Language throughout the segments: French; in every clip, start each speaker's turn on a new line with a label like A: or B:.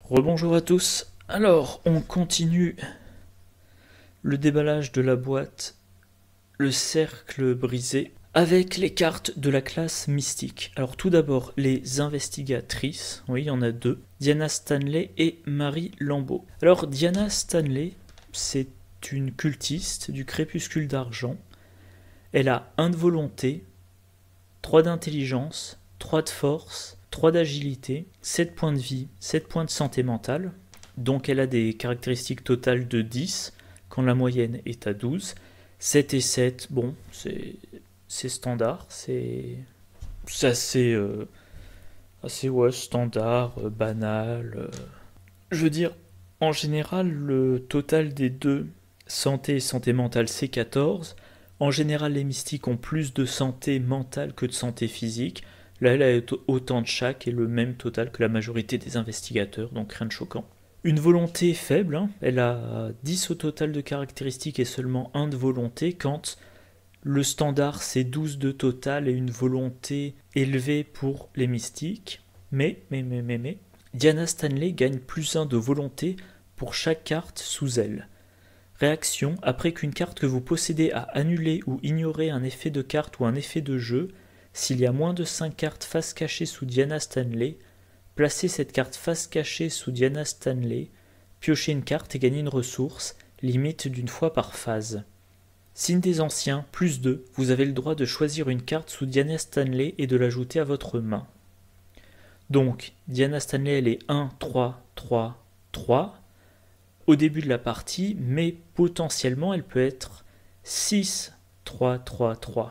A: Rebonjour à tous. Alors, on continue le déballage de la boîte, le cercle brisé, avec les cartes de la classe mystique. Alors tout d'abord, les investigatrices, oui, il y en a deux, Diana Stanley et Marie Lambeau. Alors Diana Stanley, c'est une cultiste du crépuscule d'argent. Elle a 1 de volonté, 3 d'intelligence, 3 de force, 3 d'agilité, 7 points de vie, 7 points de santé mentale. Donc elle a des caractéristiques totales de 10, quand la moyenne est à 12. 7 et 7, bon, c'est standard, c'est assez, assez ouais, standard, banal. Je veux dire, en général, le total des deux, santé et santé mentale, c'est 14. En général, les mystiques ont plus de santé mentale que de santé physique. Là, elle a autant de chaque et le même total que la majorité des investigateurs, donc rien de choquant. Une volonté faible, hein, elle a 10 au total de caractéristiques et seulement 1 de volonté, quand le standard c'est 12 de total et une volonté élevée pour les mystiques. Mais, Diana Stanley gagne plus 1 de volonté pour chaque carte sous elle. Réaction, après qu'une carte que vous possédez a annulé ou ignoré un effet de carte ou un effet de jeu, s'il y a moins de 5 cartes face cachée sous Diana Stanley, placez cette carte face cachée sous Diana Stanley, piochez une carte et gagnez une ressource, limite d'une fois par phase. Signe des anciens, plus 2, vous avez le droit de choisir une carte sous Diana Stanley et de l'ajouter à votre main. Donc, Diana Stanley, elle est 1, 3, 3, 3 au début de la partie, mais potentiellement elle peut être 6, 3, 3, 3.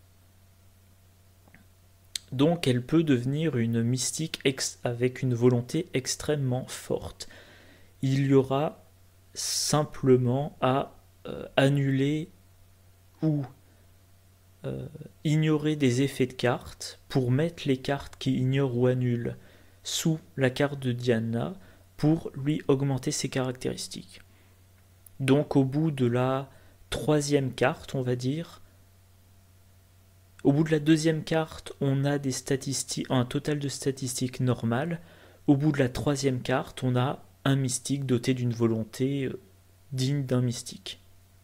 A: Donc elle peut devenir une mystique avec une volonté extrêmement forte. Il y aura simplement à annuler ou ignorer des effets de cartes pour mettre les cartes qui ignorent ou annulent sous la carte de Diana pour lui augmenter ses caractéristiques. Donc au bout de la 3e carte, on va dire, au bout de la 2e carte, on a des statistiques, un total de statistiques normales. Au bout de la 3e carte, on a un mystique doté d'une volonté digne d'un mystique.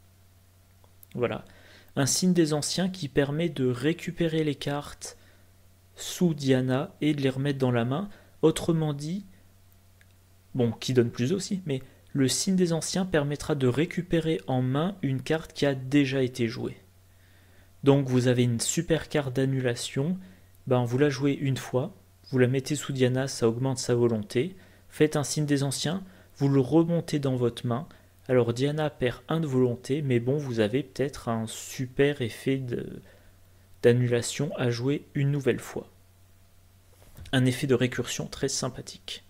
A: Voilà. Un signe des anciens qui permet de récupérer les cartes sous Diana et de les remettre dans la main. Autrement dit, bon, qui donne plus aussi, mais le signe des anciens permettra de récupérer en main une carte qui a déjà été jouée. Donc vous avez une super carte d'annulation, ben vous la jouez une fois, vous la mettez sous Diana, ça augmente sa volonté, faites un signe des anciens, vous le remontez dans votre main, alors Diana perd 1 de volonté, mais bon, vous avez peut-être un super effet d'annulation à jouer une nouvelle fois. Un effet de récursion très sympathique.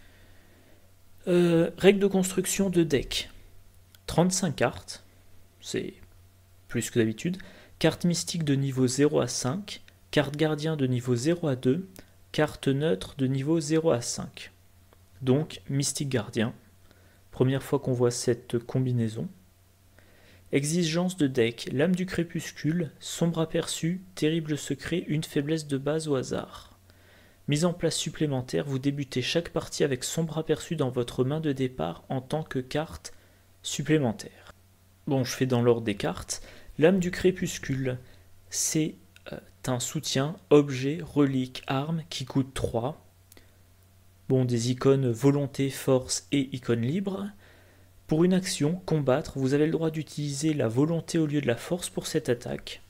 A: Règle de construction de deck. 35 cartes, c'est plus que d'habitude. Carte mystique de niveau 0 à 5, carte gardien de niveau 0 à 2, carte neutre de niveau 0 à 5. Donc, mystique gardien. Première fois qu'on voit cette combinaison. Exigence de deck, lame du crépuscule, sombre aperçu, terrible secret, une faiblesse de base au hasard. Mise en place supplémentaire, vous débutez chaque partie avec sombre aperçu dans votre main de départ en tant que carte supplémentaire. Bon, je fais dans l'ordre des cartes. Lame du crépuscule, c'est un soutien, objet, relique, arme qui coûte 3. Bon, des icônes volonté, force et icône libre. Pour une action, combattre, vous avez le droit d'utiliser la volonté au lieu de la force pour cette attaque.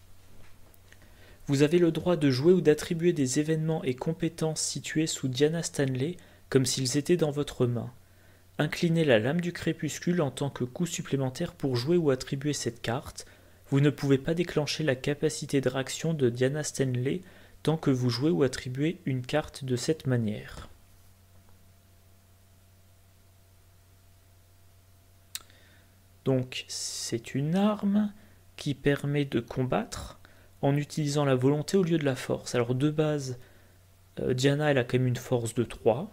A: Vous avez le droit de jouer ou d'attribuer des événements et compétences situés sous Diana Stanley comme s'ils étaient dans votre main. Inclinez la lame du crépuscule en tant que coup supplémentaire pour jouer ou attribuer cette carte. Vous ne pouvez pas déclencher la capacité de réaction de Diana Stanley tant que vous jouez ou attribuez une carte de cette manière. Donc c'est une arme qui permet de combattre en utilisant la volonté au lieu de la force. Alors de base, Diana elle a quand même une force de 3.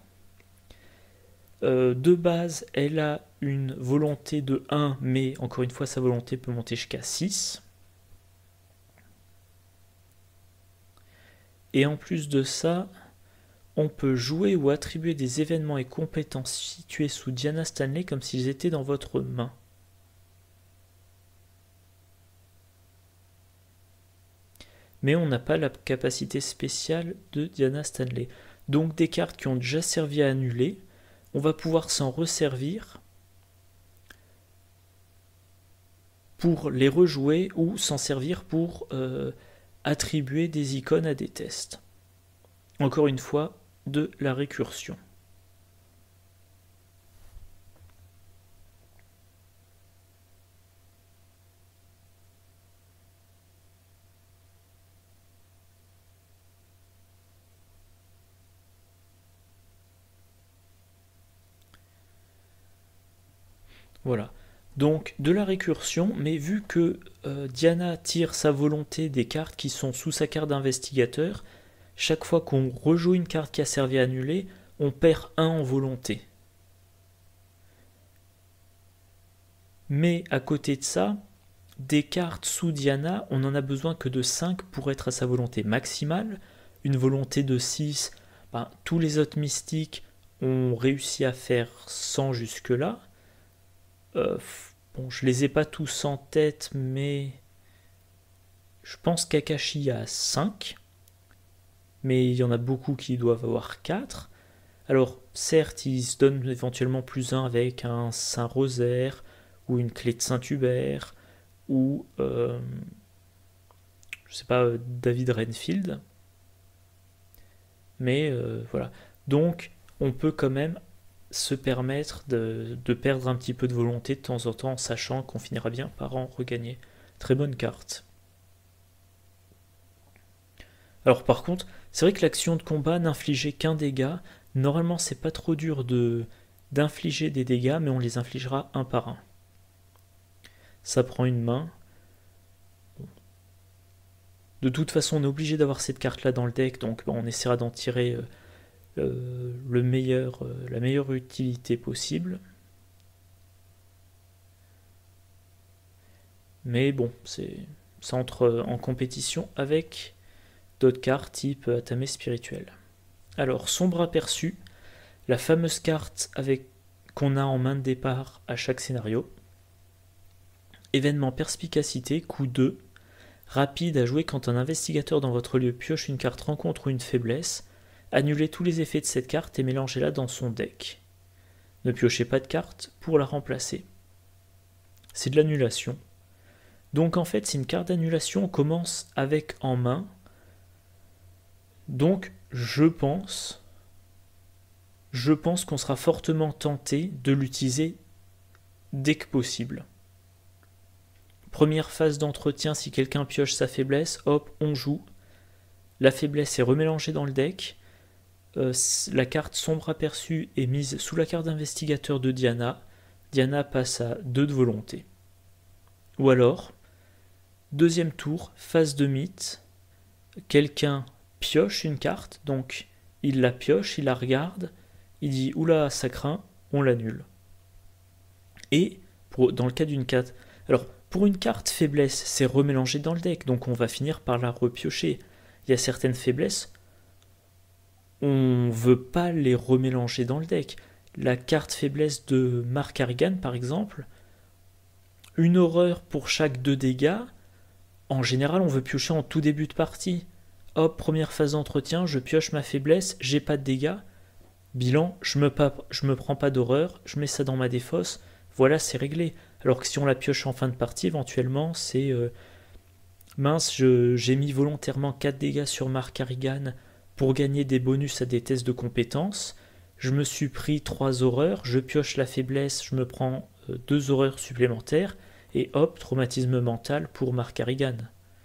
A: De base, elle a une volonté de 1, mais encore une fois, sa volonté peut monter jusqu'à 6. Et en plus de ça, on peut jouer ou attribuer des événements et compétences situés sous Diana Stanley comme s'ils étaient dans votre main. Mais on n'a pas la capacité spéciale de Diana Stanley. Donc des cartes qui ont déjà servi à annuler, on va pouvoir s'en resservir pour les rejouer ou s'en servir pour attribuer des icônes à des tests. Encore une fois, de la récursion. Voilà. Donc de la récursion, mais vu que Diana tire sa volonté des cartes qui sont sous sa carte d'investigateur, chaque fois qu'on rejoue une carte qui a servi à annuler, on perd 1 en volonté. Mais à côté de ça, des cartes sous Diana, on n'en a besoin que de 5 pour être à sa volonté maximale. Une volonté de 6, tous les autres mystiques ont réussi à faire 100 jusque-là. Bon, je les ai pas tous en tête, mais je pense qu'Akashi a 5. Mais il y en a beaucoup qui doivent avoir 4. Alors, certes, ils se donnent éventuellement plus 1 avec un Saint-Rosaire, ou une clé de Saint-Hubert, ou, je sais pas, David Renfield. Mais voilà. Donc, on peut quand même se permettre de perdre un petit peu de volonté de temps en temps, en sachant qu'on finira bien par en regagner. Très bonne carte. Alors par contre, c'est vrai que l'action de combat n'infligeait qu'un dégât. Normalement, c'est pas trop dur d'infliger des dégâts, mais on les infligera un par un. Ça prend une main. De toute façon, on est obligé d'avoir cette carte-là dans le deck, donc on essaiera d'en tirer la meilleure utilité possible. Mais bon, ça entre en compétition avec d'autres cartes type Atame spirituel. Alors, sombre aperçu, la fameuse carte qu'on a en main de départ à chaque scénario. Événement perspicacité, coup 2. Rapide à jouer quand un investigateur dans votre lieu pioche une carte rencontre ou une faiblesse. Annulez tous les effets de cette carte et mélangez-la dans son deck. Ne piochez pas de carte pour la remplacer. C'est de l'annulation. Donc en fait, c'est une carte d'annulation, on commence avec en main. Donc je pense qu'on sera fortement tenté de l'utiliser dès que possible. Première phase d'entretien, si quelqu'un pioche sa faiblesse, hop, on joue. La faiblesse est remélangée dans le deck. La carte sombre aperçue est mise sous la carte d'investigateur de Diana. Diana passe à 2 de volonté. Ou alors, deuxième tour, phase de mythe. Quelqu'un pioche une carte, donc il la pioche, il la regarde, il dit oula, ça craint, on l'annule. Et dans le cas d'une carte, alors pour une carte faiblesse, c'est remélangé dans le deck, donc on va finir par la repiocher. Il y a certaines faiblesses, on veut pas les remélanger dans le deck. La carte faiblesse de Mark Harrigan, par exemple, une horreur pour chaque 2 dégâts, en général on veut piocher en tout début de partie. Hop, première phase d'entretien, je pioche ma faiblesse, j'ai pas de dégâts. Bilan, je me prends pas d'horreur, je mets ça dans ma défausse, voilà, c'est réglé. Alors que si on la pioche en fin de partie, éventuellement, c'est mince, j'ai mis volontairement 4 dégâts sur Mark Harrigan pour gagner des bonus à des tests de compétences. Je me suis pris 3 horreurs, je pioche la faiblesse, je me prends 2 horreurs supplémentaires, et hop, traumatisme mental pour Mark Harrigan.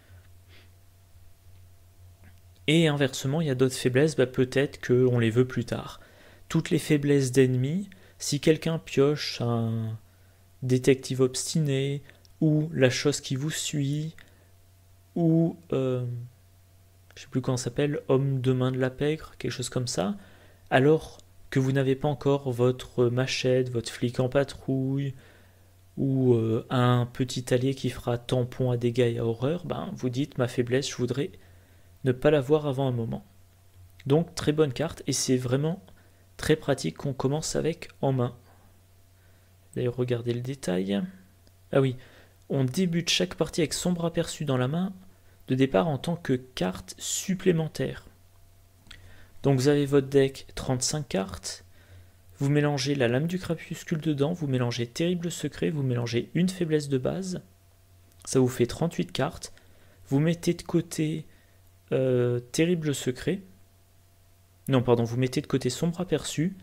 A: Et inversement, il y a d'autres faiblesses, peut-être qu'on les veut plus tard. Toutes les faiblesses d'ennemis, si quelqu'un pioche un détective obstiné, ou la chose qui vous suit, ou je sais plus comment ça s'appelle, homme de main de la pègre, quelque chose comme ça, alors que vous n'avez pas encore votre machette, votre flic en patrouille, ou un petit allié qui fera tampon à dégâts et à horreur, vous dites ma faiblesse, je voudrais ne pas l'avoir avant un moment. Donc très bonne carte, et c'est vraiment très pratique qu'on commence avec en main. D'ailleurs, regardez le détail. Ah oui, on débute chaque partie avec Sombre Aperçu dans la main de départ en tant que carte supplémentaire. Donc vous avez votre deck 35 cartes, vous mélangez la Lame du Crépuscule dedans, vous mélangez Terrible Secret, vous mélangez une faiblesse de base, ça vous fait 38 cartes, vous mettez de côté Terrible Secret, non pardon, vous mettez de côté Sombre Aperçu,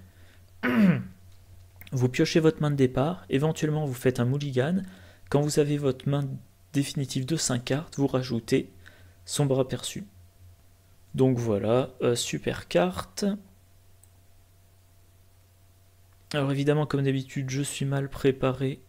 A: vous piochez votre main de départ, éventuellement vous faites un mulligan, quand vous avez votre main définitive de 5 cartes, vous rajoutez Sombre Aperçu. Donc voilà, super carte. Alors évidemment, comme d'habitude, je suis mal préparé.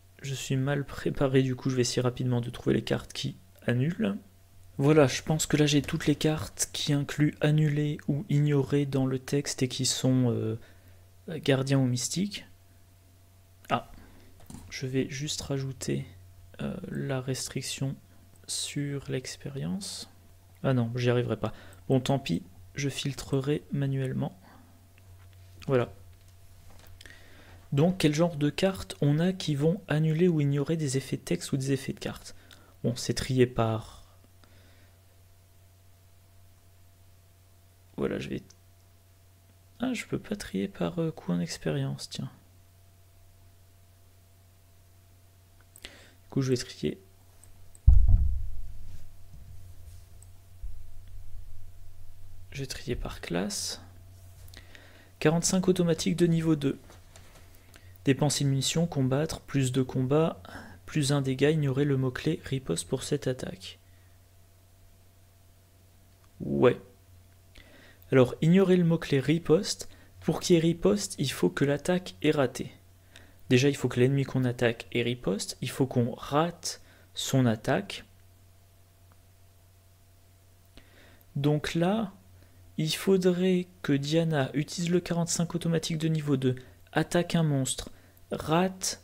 A: Du coup je vais essayer rapidement de trouver les cartes qui annulent. Voilà, je pense que là j'ai toutes les cartes qui incluent annuler ou ignorer dans le texte et qui sont gardiens ou mystiques. Ah, je vais juste rajouter la restriction sur l'expérience. Ah non, j'y arriverai pas. Bon, tant pis, je filtrerai manuellement. Voilà. Donc, quel genre de cartes on a qui vont annuler ou ignorer des effets de texte ou des effets de cartes? Bon, c'est trié par... Voilà, je vais... Ah, je peux pas trier par coup en expérience, tiens. Du coup, je vais trier... Je vais trier par classe. 45 automatiques de niveau 2. Dépenser une munition, combattre, plus de combat, plus un dégât, ignorer le mot-clé riposte pour cette attaque. Ouais. Alors, ignorer le mot-clé riposte. Pour qu'il y ait riposte, il faut que l'attaque ait raté. Déjà, il faut que l'ennemi qu'on attaque ait riposte. Il faut qu'on rate son attaque. Donc là, il faudrait que Diana utilise le 45 automatique de niveau 2, attaque un monstre, rate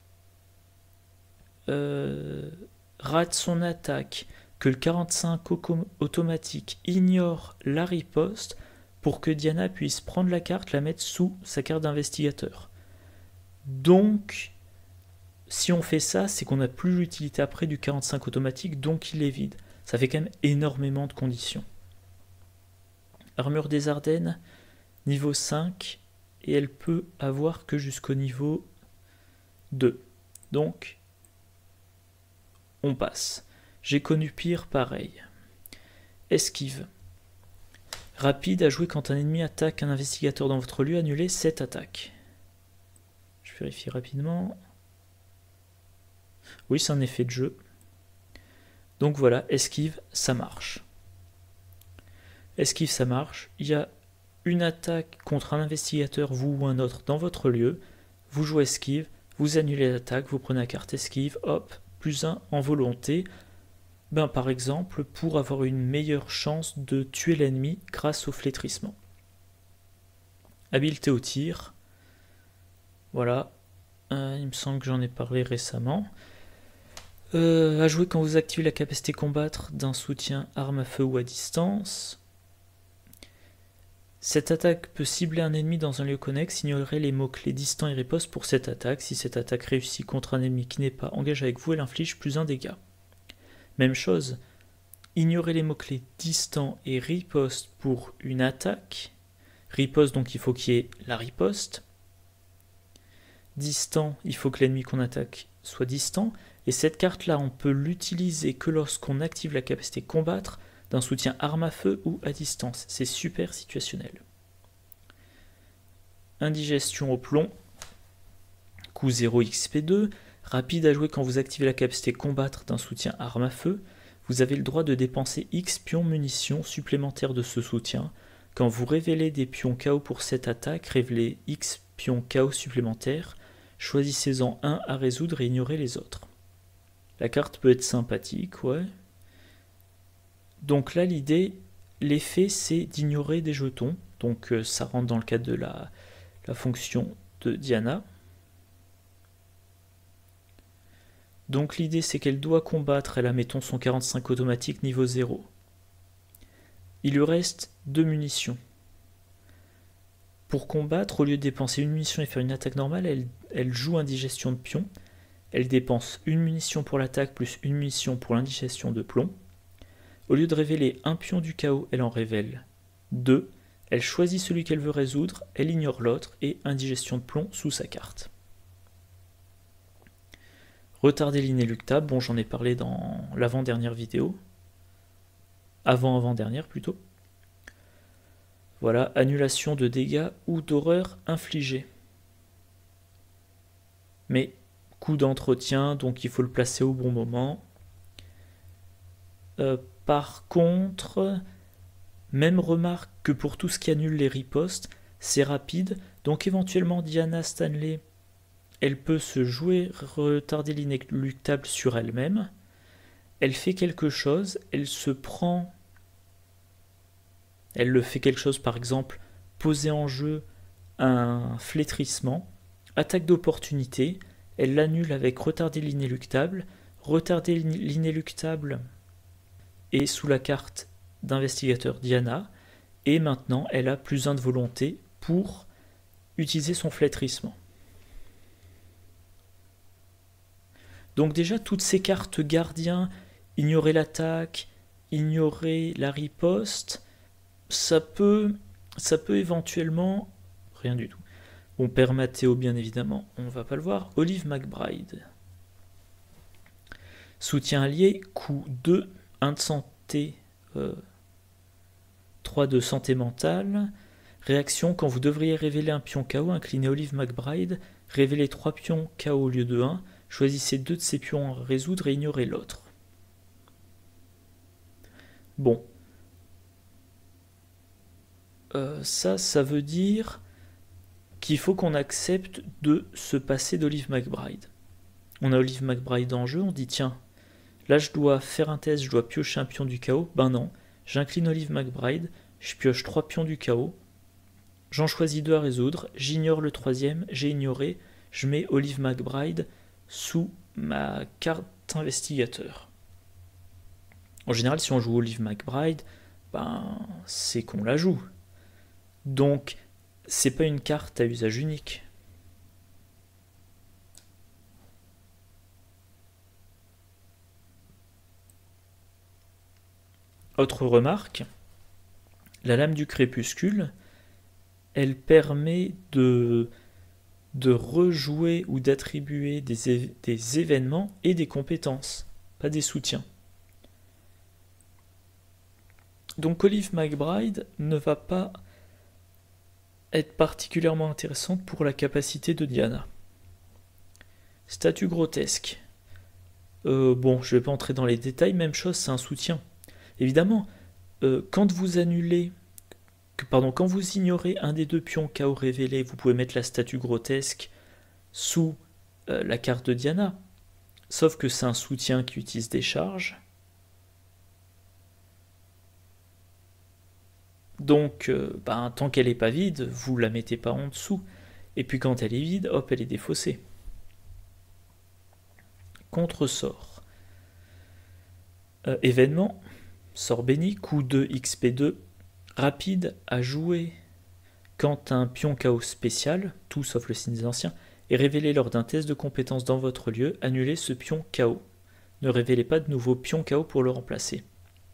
A: son attaque, que le 45 automatique ignore la riposte pour que Diana puisse prendre la carte, la mettre sous sa carte d'investigateur. Donc, si on fait ça, c'est qu'on n'a plus l'utilité après du 45 automatique, donc il est vide. Ça fait quand même énormément de conditions. Armure des Ardennes, niveau 5, et elle peut avoir que jusqu'au niveau 2. Donc, on passe. J'ai connu pire, pareil. Esquive. Rapide à jouer quand un ennemi attaque un investigateur dans votre lieu, annulez cette attaque. Je vérifie rapidement. Oui, c'est un effet de jeu. Donc voilà, esquive, ça marche. Esquive, ça marche. Il y a une attaque contre un investigateur, vous ou un autre, dans votre lieu. Vous jouez esquive, vous annulez l'attaque, vous prenez la carte esquive, hop, +1 en volonté. Ben, par exemple, pour avoir une meilleure chance de tuer l'ennemi grâce au flétrissement. Habileté au tir. Voilà. Il me semble que j'en ai parlé récemment. À jouer quand vous activez la capacité combattre d'un soutien arme à feu ou à distance. Cette attaque peut cibler un ennemi dans un lieu connexe, ignorer les mots-clés distant et riposte pour cette attaque. Si cette attaque réussit contre un ennemi qui n'est pas engagé avec vous, elle inflige +1 dégât. Même chose, ignorer les mots-clés distant et riposte pour une attaque. Riposte, donc il faut qu'il y ait la riposte. Distant, il faut que l'ennemi qu'on attaque soit distant. Et cette carte-là, on peut l'utiliser que lorsqu'on active la capacité combattre d'un soutien arme à feu ou à distance. C'est super situationnel. Indigestion au plomb. Coût 0 XP2. Rapide à jouer quand vous activez la capacité combattre d'un soutien arme à feu. Vous avez le droit de dépenser X pions munitions supplémentaires de ce soutien. Quand vous révélez des pions KO pour cette attaque, révélez X pions KO supplémentaires. Choisissez-en un à résoudre et ignorez les autres. La carte peut être sympathique, ouais. Donc là, l'effet, c'est d'ignorer des jetons. Donc ça rentre dans le cadre de la fonction de Diana. Donc l'idée, c'est qu'elle doit combattre, elle a, mettons, son 45 automatique niveau 0. il lui reste 2 munitions. Pour combattre, au lieu de dépenser une munition et faire une attaque normale, elle joue indigestion de pion. Elle dépense une munition pour l'attaque plus une munition pour l'indigestion de plomb. Au lieu de révéler un pion du chaos, elle en révèle 2. Elle choisit celui qu'elle veut résoudre, elle ignore l'autre et indigestion de plomb sous sa carte. Retarder l'inéluctable, bon j'en ai parlé dans l'avant-dernière vidéo. Avant-avant-dernière plutôt. Voilà, annulation de dégâts ou d'horreur infligée. Mais coup d'entretien, donc il faut le placer au bon moment. Par contre, même remarque que pour tout ce qui annule les ripostes, c'est rapide, donc éventuellement Diana Stanley, elle peut se jouer retarder l'inéluctable sur elle-même. Elle fait quelque chose, elle le fait quelque chose, par exemple, poser en jeu un flétrissement, attaque d'opportunité, elle l'annule avec retarder l'inéluctable. Retarder l'inéluctable est sous la carte d'investigateur Diana, et maintenant elle a plus 1 de volonté pour utiliser son flétrissement. Donc déjà, toutes ces cartes gardiens, ignorer l'attaque, ignorer la riposte, ça peut éventuellement... Rien du tout. Bon, Père Mathéo, bien évidemment, on ne va pas le voir. Olive McBride. Soutien allié, coup 2, 1 de santé, 3 de santé mentale. Réaction, quand vous devriez révéler un pion KO, inclinez Olive McBride, révélez 3 pions KO au lieu de 1, choisissez 2 de ces pions à résoudre et ignorez l'autre. Bon. Ça veut dire qu'il faut qu'on accepte de se passer d'Olive McBride. On a Olive McBride en jeu, on dit tiens, là je dois faire un test, je dois piocher un pion du chaos. Ben non, j'incline Olive McBride, je pioche 3 pions du chaos, j'en choisis 2 à résoudre, j'ignore le 3e, j'ai ignoré, je mets Olive McBride sous ma carte investigateur. En général, si on joue Olive McBride, ben c'est qu'on la joue. Donc, c'est pas une carte à usage unique. Autre remarque, la lame du crépuscule, elle permet de rejouer ou d'attribuer des événements et des compétences, pas des soutiens. Donc Olive McBride ne va pas être particulièrement intéressante pour la capacité de Diana. Statue grotesque. Bon, je ne vais pas entrer dans les détails, même chose, c'est un soutien. Évidemment, quand vous ignorez un des 2 pions KO révélés, vous pouvez mettre la statue grotesque sous la carte de Diana. Sauf que c'est un soutien qui utilise des charges. Donc, tant qu'elle n'est pas vide, vous ne la mettez pas en dessous. Et puis quand elle est vide, hop, elle est défaussée. Contre-sort. Événement. Sort béni. Coup 2 XP2. Rapide à jouer quand un pion KO spécial, tout sauf le signe des anciens, est révélé lors d'un test de compétence dans votre lieu, annulez ce pion KO. Ne révélez pas de nouveau pion KO pour le remplacer.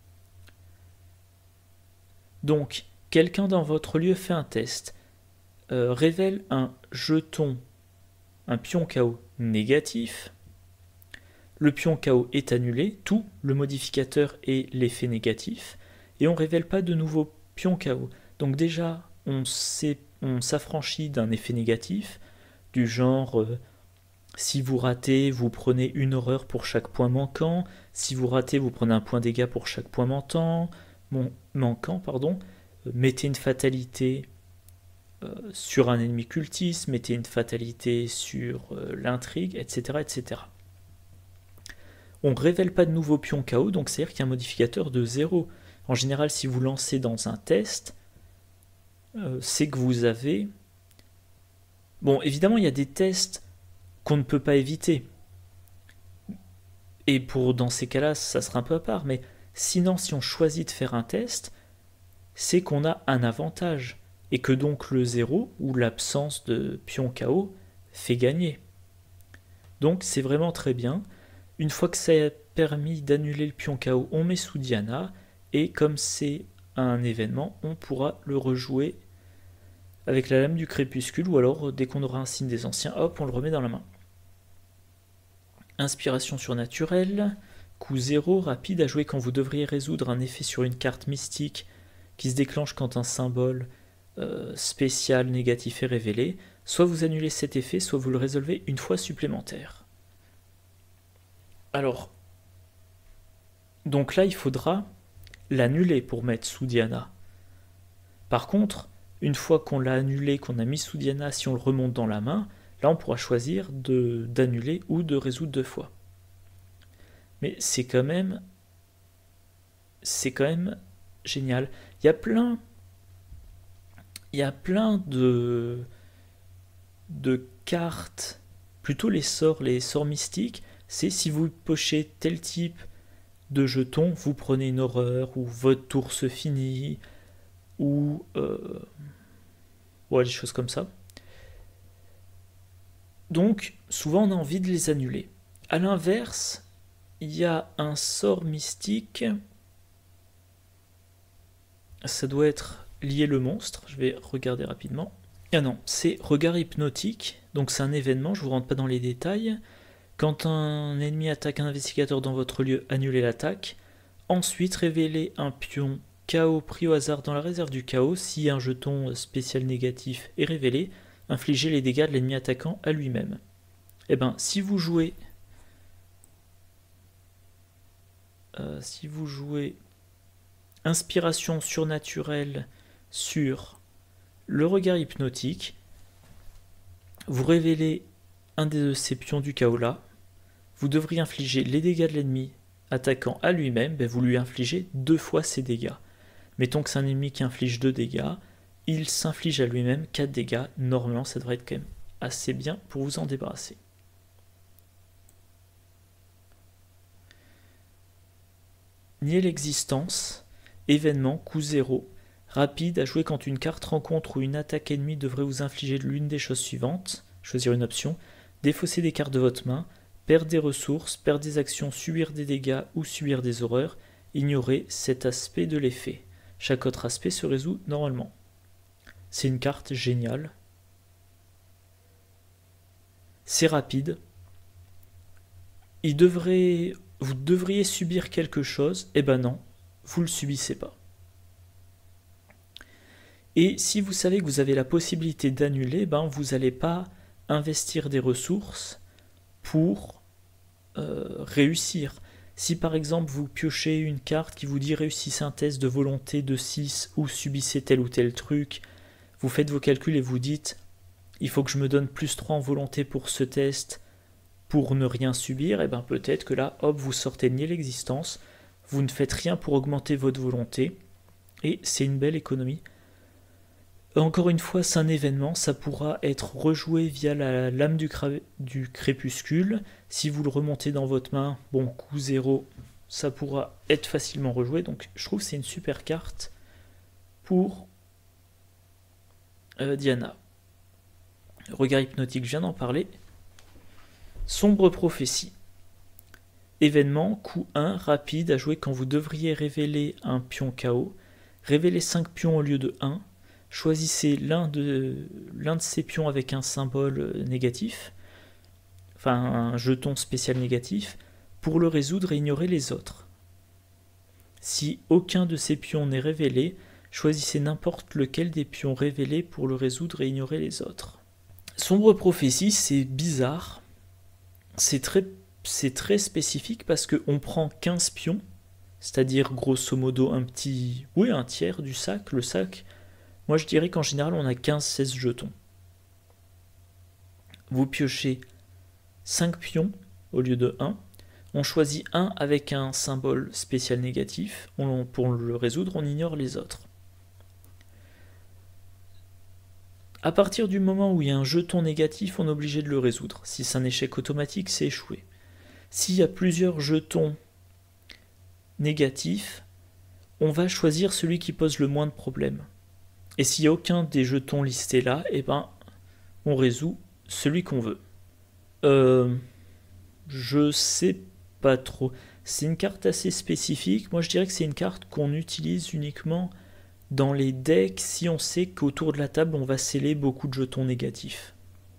A: Donc, quelqu'un dans votre lieu fait un test, révèle un jeton, un pion KO négatif. Le pion KO est annulé, tout, le modificateur et l'effet négatif, et on ne révèle pas de nouveau pion KO. Donc déjà, on s'affranchit d'un effet négatif, du genre, si vous ratez, vous prenez une horreur pour chaque point manquant, si vous ratez, vous prenez un point dégâts pour chaque point manquant, mettez une fatalité sur un ennemi cultiste, mettez une fatalité sur l'intrigue, etc., etc. On ne révèle pas de nouveau pion KO, donc c'est-à-dire qu'il y a un modificateur de 0. En général, si vous lancez dans un test, c'est que vous avez... Bon, évidemment, il y a des tests qu'on ne peut pas éviter. Et dans ces cas-là, ça sera un peu à part, mais sinon, si on choisit de faire un test, c'est qu'on a un avantage, et que donc le 0, ou l'absence de pion KO, fait gagner. Donc c'est vraiment très bien. Une fois que ça a permis d'annuler le pion KO, on met sous Diana, et comme c'est un événement, on pourra le rejouer avec la lame du crépuscule, ou alors dès qu'on aura un signe des anciens, hop, on le remet dans la main. Inspiration surnaturelle, coup 0, rapide à jouer quand vous devriez résoudre un effet sur une carte mystique qui se déclenche quand un symbole spécial négatif est révélé. Soit vous annulez cet effet, soit vous le résolvez une fois supplémentaire. Alors, donc là, il faudra l'annuler pour mettre sous Diana. Par contre, une fois qu'on l'a annulé, qu'on a mis sous Diana, si on le remonte dans la main, là on pourra choisir d'annuler ou de résoudre 2 fois. Mais c'est quand même génial. Il y a plein de cartes, plutôt les sorts mystiques, c'est si vous pochez tel type de jetons, vous prenez une horreur, ou votre tour se finit, ou des choses comme ça. Donc, souvent on a envie de les annuler. A l'inverse, il y a un sort mystique, ça doit être lié le monstre, je vais regarder rapidement. Ah non, c'est regard hypnotique, donc c'est un événement, je ne vous rentre pas dans les détails. Quand un ennemi attaque un investigateur dans votre lieu, annulez l'attaque. Ensuite, révélez un pion KO pris au hasard dans la réserve du chaos. Si un jeton spécial négatif est révélé, infligez les dégâts de l'ennemi attaquant à lui-même. Eh bien, si vous jouez inspiration surnaturelle sur le regard hypnotique, vous révélez un de ces pions du chaos là, vous devriez infliger les dégâts de l'ennemi attaquant à lui-même, vous lui infligez 2 fois ses dégâts. Mettons que c'est un ennemi qui inflige 2 dégâts, il s'inflige à lui-même 4 dégâts, normalement ça devrait être quand même assez bien pour vous en débarrasser. Nier l'existence, événement, coup 0, rapide à jouer quand une carte rencontre ou une attaque ennemie devrait vous infliger l'une des choses suivantes, choisir une option, défausser des cartes de votre main, perdre des ressources, perdre des actions, subir des dégâts ou subir des horreurs, ignorer cet aspect de l'effet. Chaque autre aspect se résout normalement. C'est une carte géniale. C'est rapide. Vous devriez subir quelque chose, eh ben non, vous ne le subissez pas. Et si vous savez que vous avez la possibilité d'annuler, vous n'allez pas investir des ressources pour réussir. Si par exemple vous piochez une carte qui vous dit réussissez un test de volonté de 6 ou subissez tel ou tel truc, vous faites vos calculs et vous dites il faut que je me donne plus 3 en volonté pour ce test pour ne rien subir, et peut-être que là, hop, vous sortez nier l'existence, vous ne faites rien pour augmenter votre volonté, et c'est une belle économie. Encore une fois, c'est un événement, ça pourra être rejoué via la lame du crépuscule. Si vous le remontez dans votre main, coup 0, ça pourra être facilement rejoué. Donc je trouve que c'est une super carte pour Diana. Regard hypnotique, je viens d'en parler. Sombre prophétie. Événement, coup 1, rapide à jouer quand vous devriez révéler un pion KO. Révélez 5 pions au lieu de 1. Choisissez l'un de ces pions avec un symbole négatif, enfin un jeton spécial négatif, pour le résoudre et ignorer les autres. Si aucun de ces pions n'est révélé, choisissez n'importe lequel des pions révélés pour le résoudre et ignorer les autres. Sombre prophétie, c'est bizarre, c'est très spécifique parce qu'on prend 15 pions, c'est-à-dire grosso modo un tiers du sac, le sac. Moi, je dirais qu'en général, on a 15-16 jetons. Vous piochez 5 pions au lieu de 1. On choisit un avec un symbole spécial négatif. Pour le résoudre, on ignore les autres. À partir du moment où il y a un jeton négatif, on est obligé de le résoudre. Si c'est un échec automatique, c'est échoué. S'il y a plusieurs jetons négatifs, on va choisir celui qui pose le moins de problèmes. Et s'il n'y a aucun des jetons listés là, eh ben, on résout celui qu'on veut. Je sais pas trop. C'est une carte assez spécifique. Moi, je dirais que c'est une carte qu'on utilise uniquement dans les decks si on sait qu'autour de la table, on va sceller beaucoup de jetons négatifs.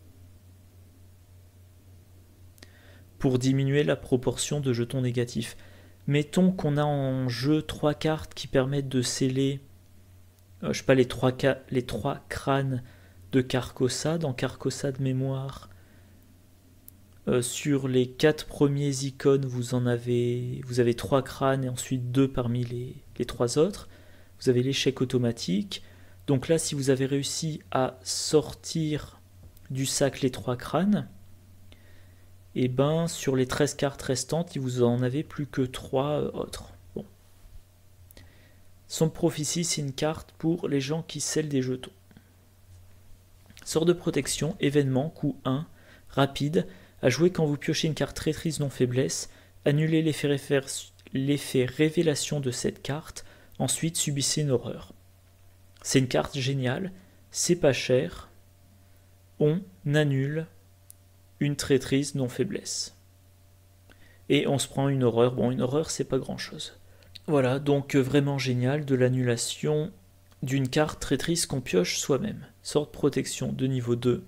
A: Pour diminuer la proportion de jetons négatifs. Mettons qu'on a en jeu 3 cartes qui permettent de sceller, je sais pas, les 3 crânes de Carcosa. Dans Carcosa de mémoire, sur les 4 premiers icônes, vous avez 3 crânes et ensuite 2 parmi les 3 autres. Vous avez l'échec automatique. Donc là, si vous avez réussi à sortir du sac les 3 crânes, et ben sur les 13 cartes restantes, vous en avez plus que 3 autres. Bon. Son Prophétie, c'est une carte pour les gens qui scellent des jetons. Sort de protection, événement, coût 1, rapide, à jouer quand vous piochez une carte traîtrise non faiblesse, annulez l'effet révélation de cette carte, ensuite subissez une horreur. C'est une carte géniale, c'est pas cher, on annule une traîtrise non faiblesse. Et on se prend une horreur. Bon, une horreur, c'est pas grand chose. Voilà, donc vraiment génial, de l'annulation d'une carte traîtrise qu'on pioche soi-même. Sort de protection de niveau 2.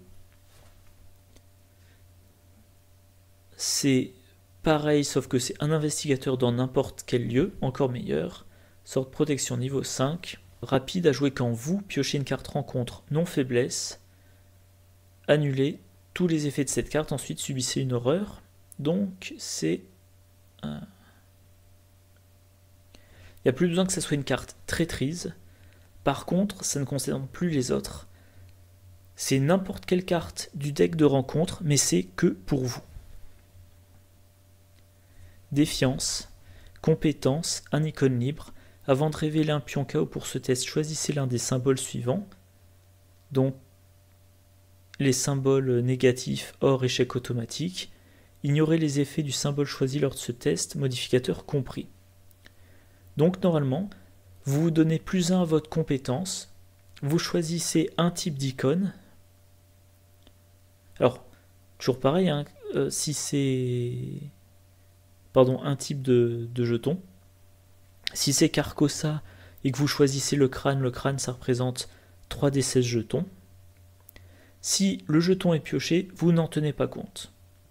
A: C'est pareil, sauf que c'est un investigateur dans n'importe quel lieu, encore meilleur. Sort de protection niveau 5. Rapide à jouer quand vous piochez une carte rencontre non faiblesse. Annulez tous les effets de cette carte, ensuite subissez une horreur. Donc c'est... Il n'y a plus besoin que ça soit une carte traîtrise. Par contre, ça ne concerne plus les autres. C'est n'importe quelle carte du deck de rencontre, mais c'est que pour vous. Défiance, compétence, un icône libre. Avant de révéler un pion KO pour ce test, choisissez l'un des symboles suivants. Donc, les symboles négatifs hors échec automatique. Ignorez les effets du symbole choisi lors de ce test, modificateur compris. Donc normalement, vous vous donnez +1 à votre compétence, vous choisissez un type d'icône. Alors, toujours pareil, hein, si c'est... Pardon, un type de jeton. Si c'est Carcosa et que vous choisissez le crâne ça représente 3 des 16 jetons. Si le jeton est pioché, vous n'en tenez pas compte.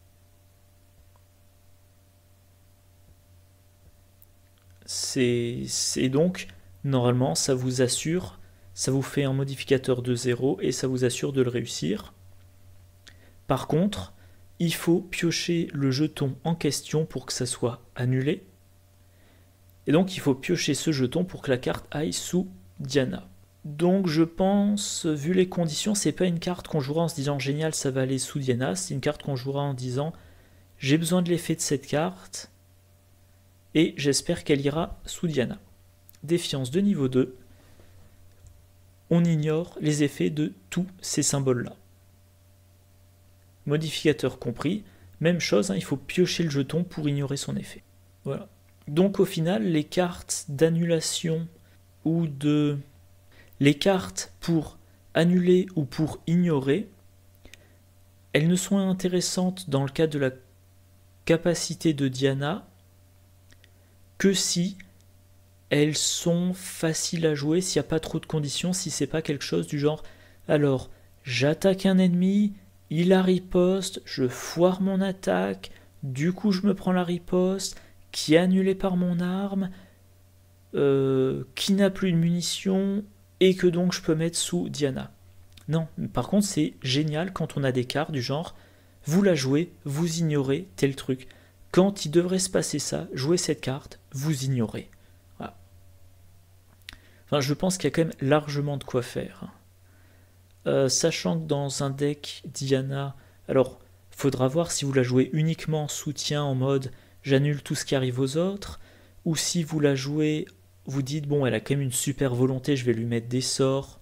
A: C'est donc, normalement, ça vous assure, ça vous fait un modificateur de 0 et ça vous assure de le réussir. Par contre, il faut piocher le jeton en question pour que ça soit annulé. Et donc, il faut piocher ce jeton pour que la carte aille sous Diana. Donc je pense, vu les conditions, c'est pas une carte qu'on jouera en se disant génial, ça va aller sous Diana, c'est une carte qu'on jouera en disant j'ai besoin de l'effet de cette carte et j'espère qu'elle ira sous Diana. Défiance de niveau 2, on ignore les effets de tous ces symboles-là. Modificateur compris, même chose, hein, il faut piocher le jeton pour ignorer son effet. Voilà. Donc au final, les cartes d'annulation ou de... Les cartes pour annuler ou pour ignorer, elles ne sont intéressantes dans le cas de la capacité de Diana que si elles sont faciles à jouer, s'il n'y a pas trop de conditions, si c'est pas quelque chose du genre alors j'attaque un ennemi, il a riposte, je foire mon attaque, du coup je me prends la riposte, qui est annulée par mon arme, qui n'a plus de munitions, et que donc je peux mettre sous Diana. Non, par contre c'est génial quand on a des cartes du genre, vous la jouez, vous ignorez tel truc. Quand il devrait se passer ça, jouez cette carte, vous ignorez. Voilà. Enfin, je pense qu'il y a quand même largement de quoi faire. Sachant que dans un deck Diana, alors faudra voir si vous la jouez uniquement en soutien en mode j'annule tout ce qui arrive aux autres, ou si vous la jouez, vous dites bon elle a quand même une super volonté, je vais lui mettre des sorts,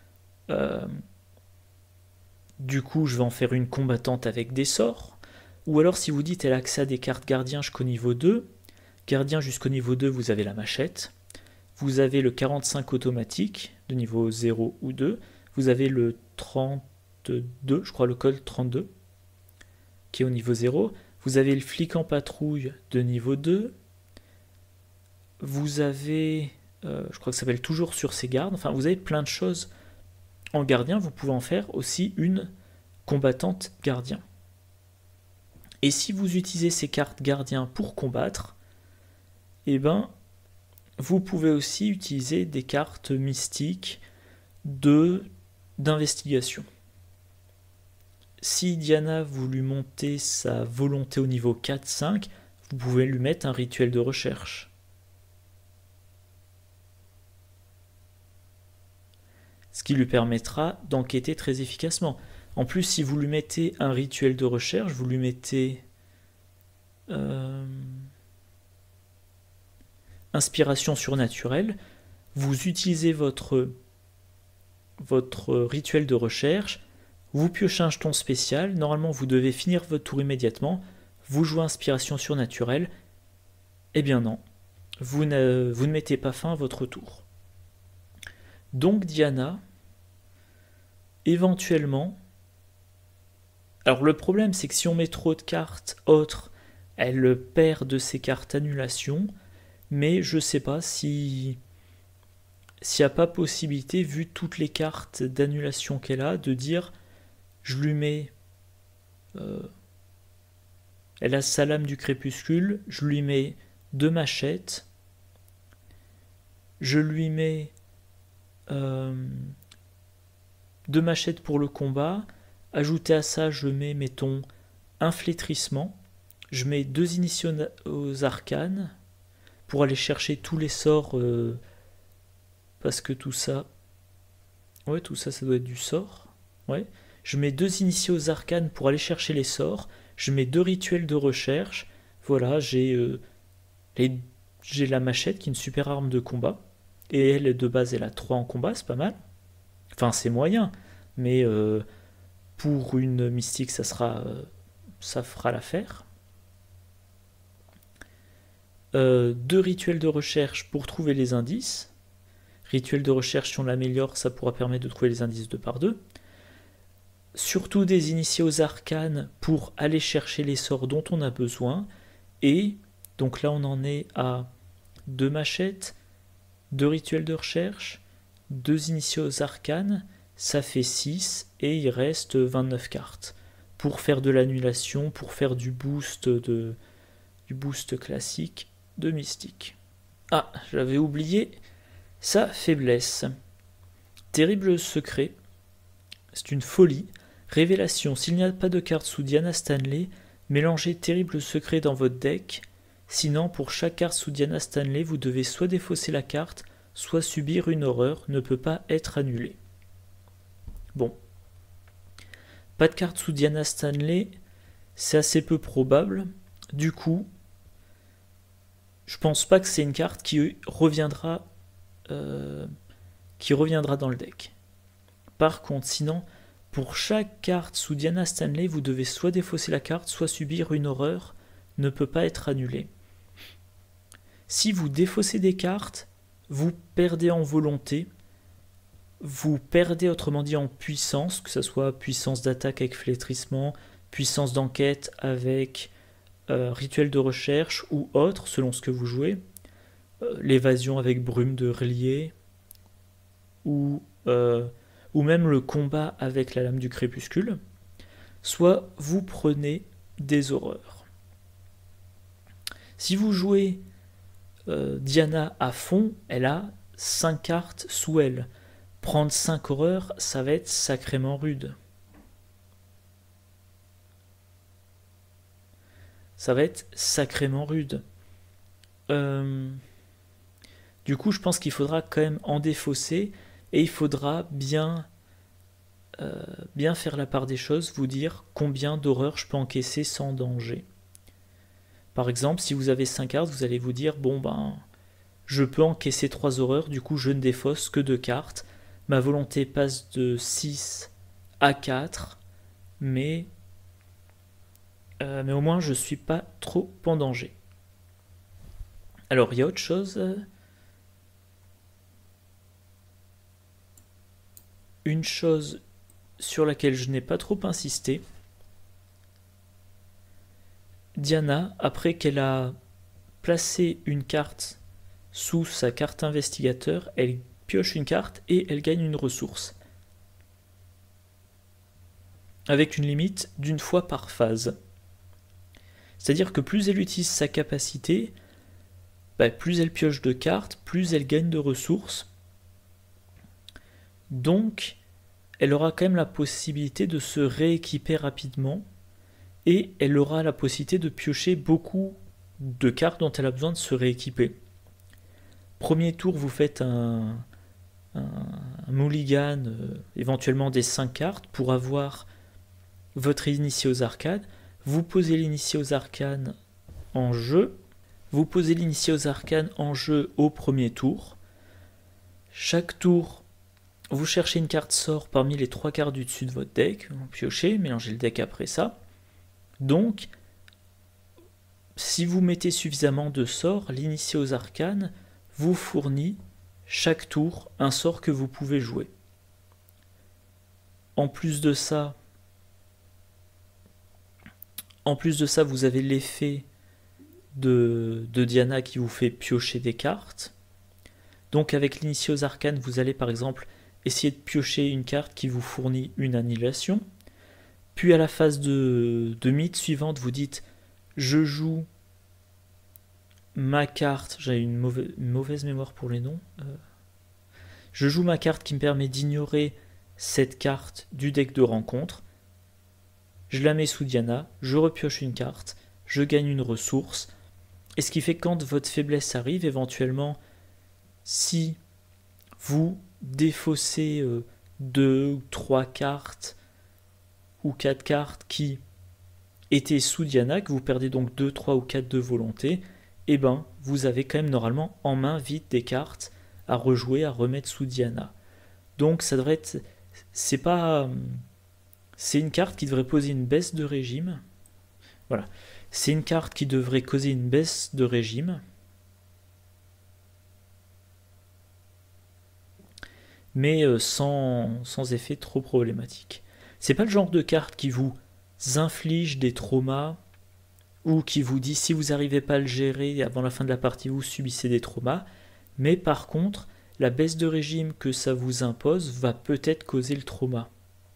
A: du coup je vais en faire une combattante avec des sorts, ou alors si vous dites elle a accès à des cartes gardien jusqu'au niveau 2, gardien jusqu'au niveau 2 vous avez la machette, vous avez le 45 automatique de niveau 0 ou 2, vous avez le 32, je crois le code 32, qui est au niveau 0, vous avez le flic en patrouille de niveau 2, vous avez, je crois que ça s'appelle toujours sur ses gardes, enfin vous avez plein de choses en gardien, vous pouvez en faire aussi une combattante gardien. Et si vous utilisez ces cartes gardiens pour combattre, eh ben, vous pouvez aussi utiliser des cartes mystiques d'investigation. Si Diana voulut monter sa volonté au niveau 4-5, vous pouvez lui mettre un rituel de recherche. Ce qui lui permettra d'enquêter très efficacement. En plus, si vous lui mettez un rituel de recherche, vous lui mettez inspiration surnaturelle, vous utilisez votre rituel de recherche, vous piochez un jeton spécial, normalement vous devez finir votre tour immédiatement, vous jouez inspiration surnaturelle, eh bien non, vous ne mettez pas fin à votre tour. Donc Diana, éventuellement, alors le problème c'est que si on met trop de cartes autres, elle perd de ses cartes annulation, mais je sais pas s'il n'y a pas possibilité, vu toutes les cartes d'annulation qu'elle a, de dire je lui mets elle a sa lame du crépuscule, je lui mets 2 machettes, je lui mets 2 machettes pour le combat, ajouté à ça je mets, mettons, un flétrissement, je mets 2 initiés aux arcanes pour aller chercher tous les sorts, parce que tout ça, ouais, tout ça, ça doit être du sort, ouais. Je mets 2 initiés aux arcanes pour aller chercher les sorts, je mets 2 rituels de recherche, voilà, j'ai la machette qui est une super arme de combat, et elle, de base, elle a 3 en combat, c'est pas mal, enfin c'est moyen, mais pour une mystique, ça fera l'affaire. 2 rituels de recherche pour trouver les indices. Rituel de recherche, si on l'améliore, ça pourra permettre de trouver les indices 2 par 2. Surtout des initiés aux arcanes pour aller chercher les sorts dont on a besoin. Et donc là, on en est à 2 machettes, 2 rituels de recherche, 2 initiés aux arcanes, ça fait 6 et il reste 29 cartes. Pour faire de l'annulation, pour faire du boost classique de mystique. Ah, j'avais oublié sa faiblesse. Terrible secret, c'est une folie. Révélation, s'il n'y a pas de carte sous Diana Stanley, mélangez terrible secret dans votre deck. Sinon, pour chaque carte sous Diana Stanley, vous devez soit défausser la carte, soit subir une horreur, ne peut pas être annulée. Bon. Pas de carte sous Diana Stanley, c'est assez peu probable. Du coup, je pense pas que c'est une carte qui reviendra dans le deck. Par contre, sinon, pour chaque carte sous Diana Stanley, vous devez soit défausser la carte, soit subir une horreur, ne peut pas être annulée. Si vous défaussez des cartes, vous perdez en volonté, vous perdez autrement dit en puissance, que ce soit puissance d'attaque avec flétrissement, puissance d'enquête avec rituel de recherche ou autre, selon ce que vous jouez, l'évasion avec brume de relier, ou même le combat avec la lame du crépuscule, soit vous prenez des horreurs. Si vous jouez Diana à fond, elle a 5 cartes sous elle. Prendre 5 horreurs, ça va être sacrément rude. Ça va être sacrément rude. Du coup, je pense qu'il faudra quand même en défausser et il faudra bien faire la part des choses, vous dire combien d'horreurs je peux encaisser sans danger. Par exemple, si vous avez 5 cartes, vous allez vous dire, bon ben, je peux encaisser 3 horreurs, du coup je ne défausse que 2 cartes. Ma volonté passe de 6 à 4, mais au moins je ne suis pas trop en danger. Alors il y a autre chose. une chose sur laquelle je n'ai pas trop insisté, Diana, après qu'elle a placé une carte sous sa carte investigateur, elle pioche une carte et elle gagne une ressource. Avec une limite d'une fois par phase. C'est-à-dire que plus elle utilise sa capacité, plus elle pioche de cartes, plus elle gagne de ressources. Donc, elle aura quand même la possibilité de se rééquiper rapidement et elle aura la possibilité de piocher beaucoup de cartes dont elle a besoin de se rééquiper. Premier tour, vous faites un mulligan, éventuellement des 5 cartes pour avoir votre initié aux arcanes. Vous posez l'initié aux arcanes en jeu. Vous posez l'initié aux arcanes en jeu au premier tour. Chaque tour, vous cherchez une carte sort parmi les 3 cartes du dessus de votre deck. Vous piochez, mélangez le deck après ça. Donc, si vous mettez suffisamment de sorts, l'initié aux arcanes vous fournit chaque tour un sort que vous pouvez jouer. En plus de ça, vous avez l'effet de Diana qui vous fait piocher des cartes. Donc avec l'initié aux arcanes, vous allez par exemple essayer de piocher une carte qui vous fournit une annihilation. Puis à la phase de mythe suivante, vous dites je joue ma carte, j'ai une mauvaise mémoire pour les noms. Je joue ma carte qui me permet d'ignorer cette carte du deck de rencontre. Je la mets sous Diana, je repioche une carte, je gagne une ressource. Et ce qui fait que quand votre faiblesse arrive, éventuellement, si vous défaussez 2 ou 3 cartes ou 4 cartes qui étaient sous Diana, que vous perdez donc 2, 3 ou 4 de volonté, et ben vous avez quand même normalement en main vite des cartes à rejouer, à remettre sous Diana. Donc ça devrait être... C'est une carte qui devrait poser une baisse de régime. Voilà. C'est une carte qui devrait causer une baisse de régime. Mais sans effet trop problématique. C'est pas le genre de carte qui vous inflige des traumas ou qui vous dit si vous n'arrivez pas à le gérer avant la fin de la partie, vous subissez des traumas. Mais par contre, la baisse de régime que ça vous impose va peut-être causer le trauma.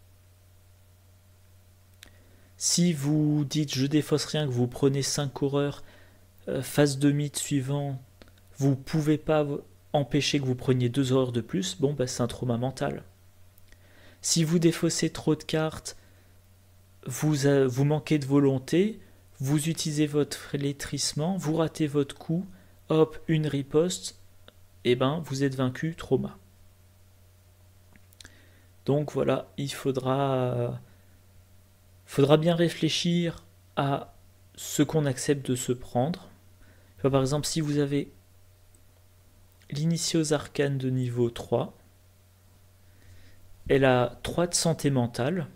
A: Si vous dites je défausse rien, que vous prenez 5 horreurs, phase de mythe suivant, vous ne pouvez pas empêcher que vous preniez 2 horreurs de plus, bon c'est un trauma mental. Si vous défaussez trop de cartes, vous manquez de volonté, vous utilisez votre flétrissement, vous ratez votre coup, hop, une riposte, et vous êtes vaincu, trauma. Donc voilà, il faudra bien réfléchir à ce qu'on accepte de se prendre. Par exemple, si vous avez l'initié aux arcanes de niveau 3, elle a 3 de santé mentale.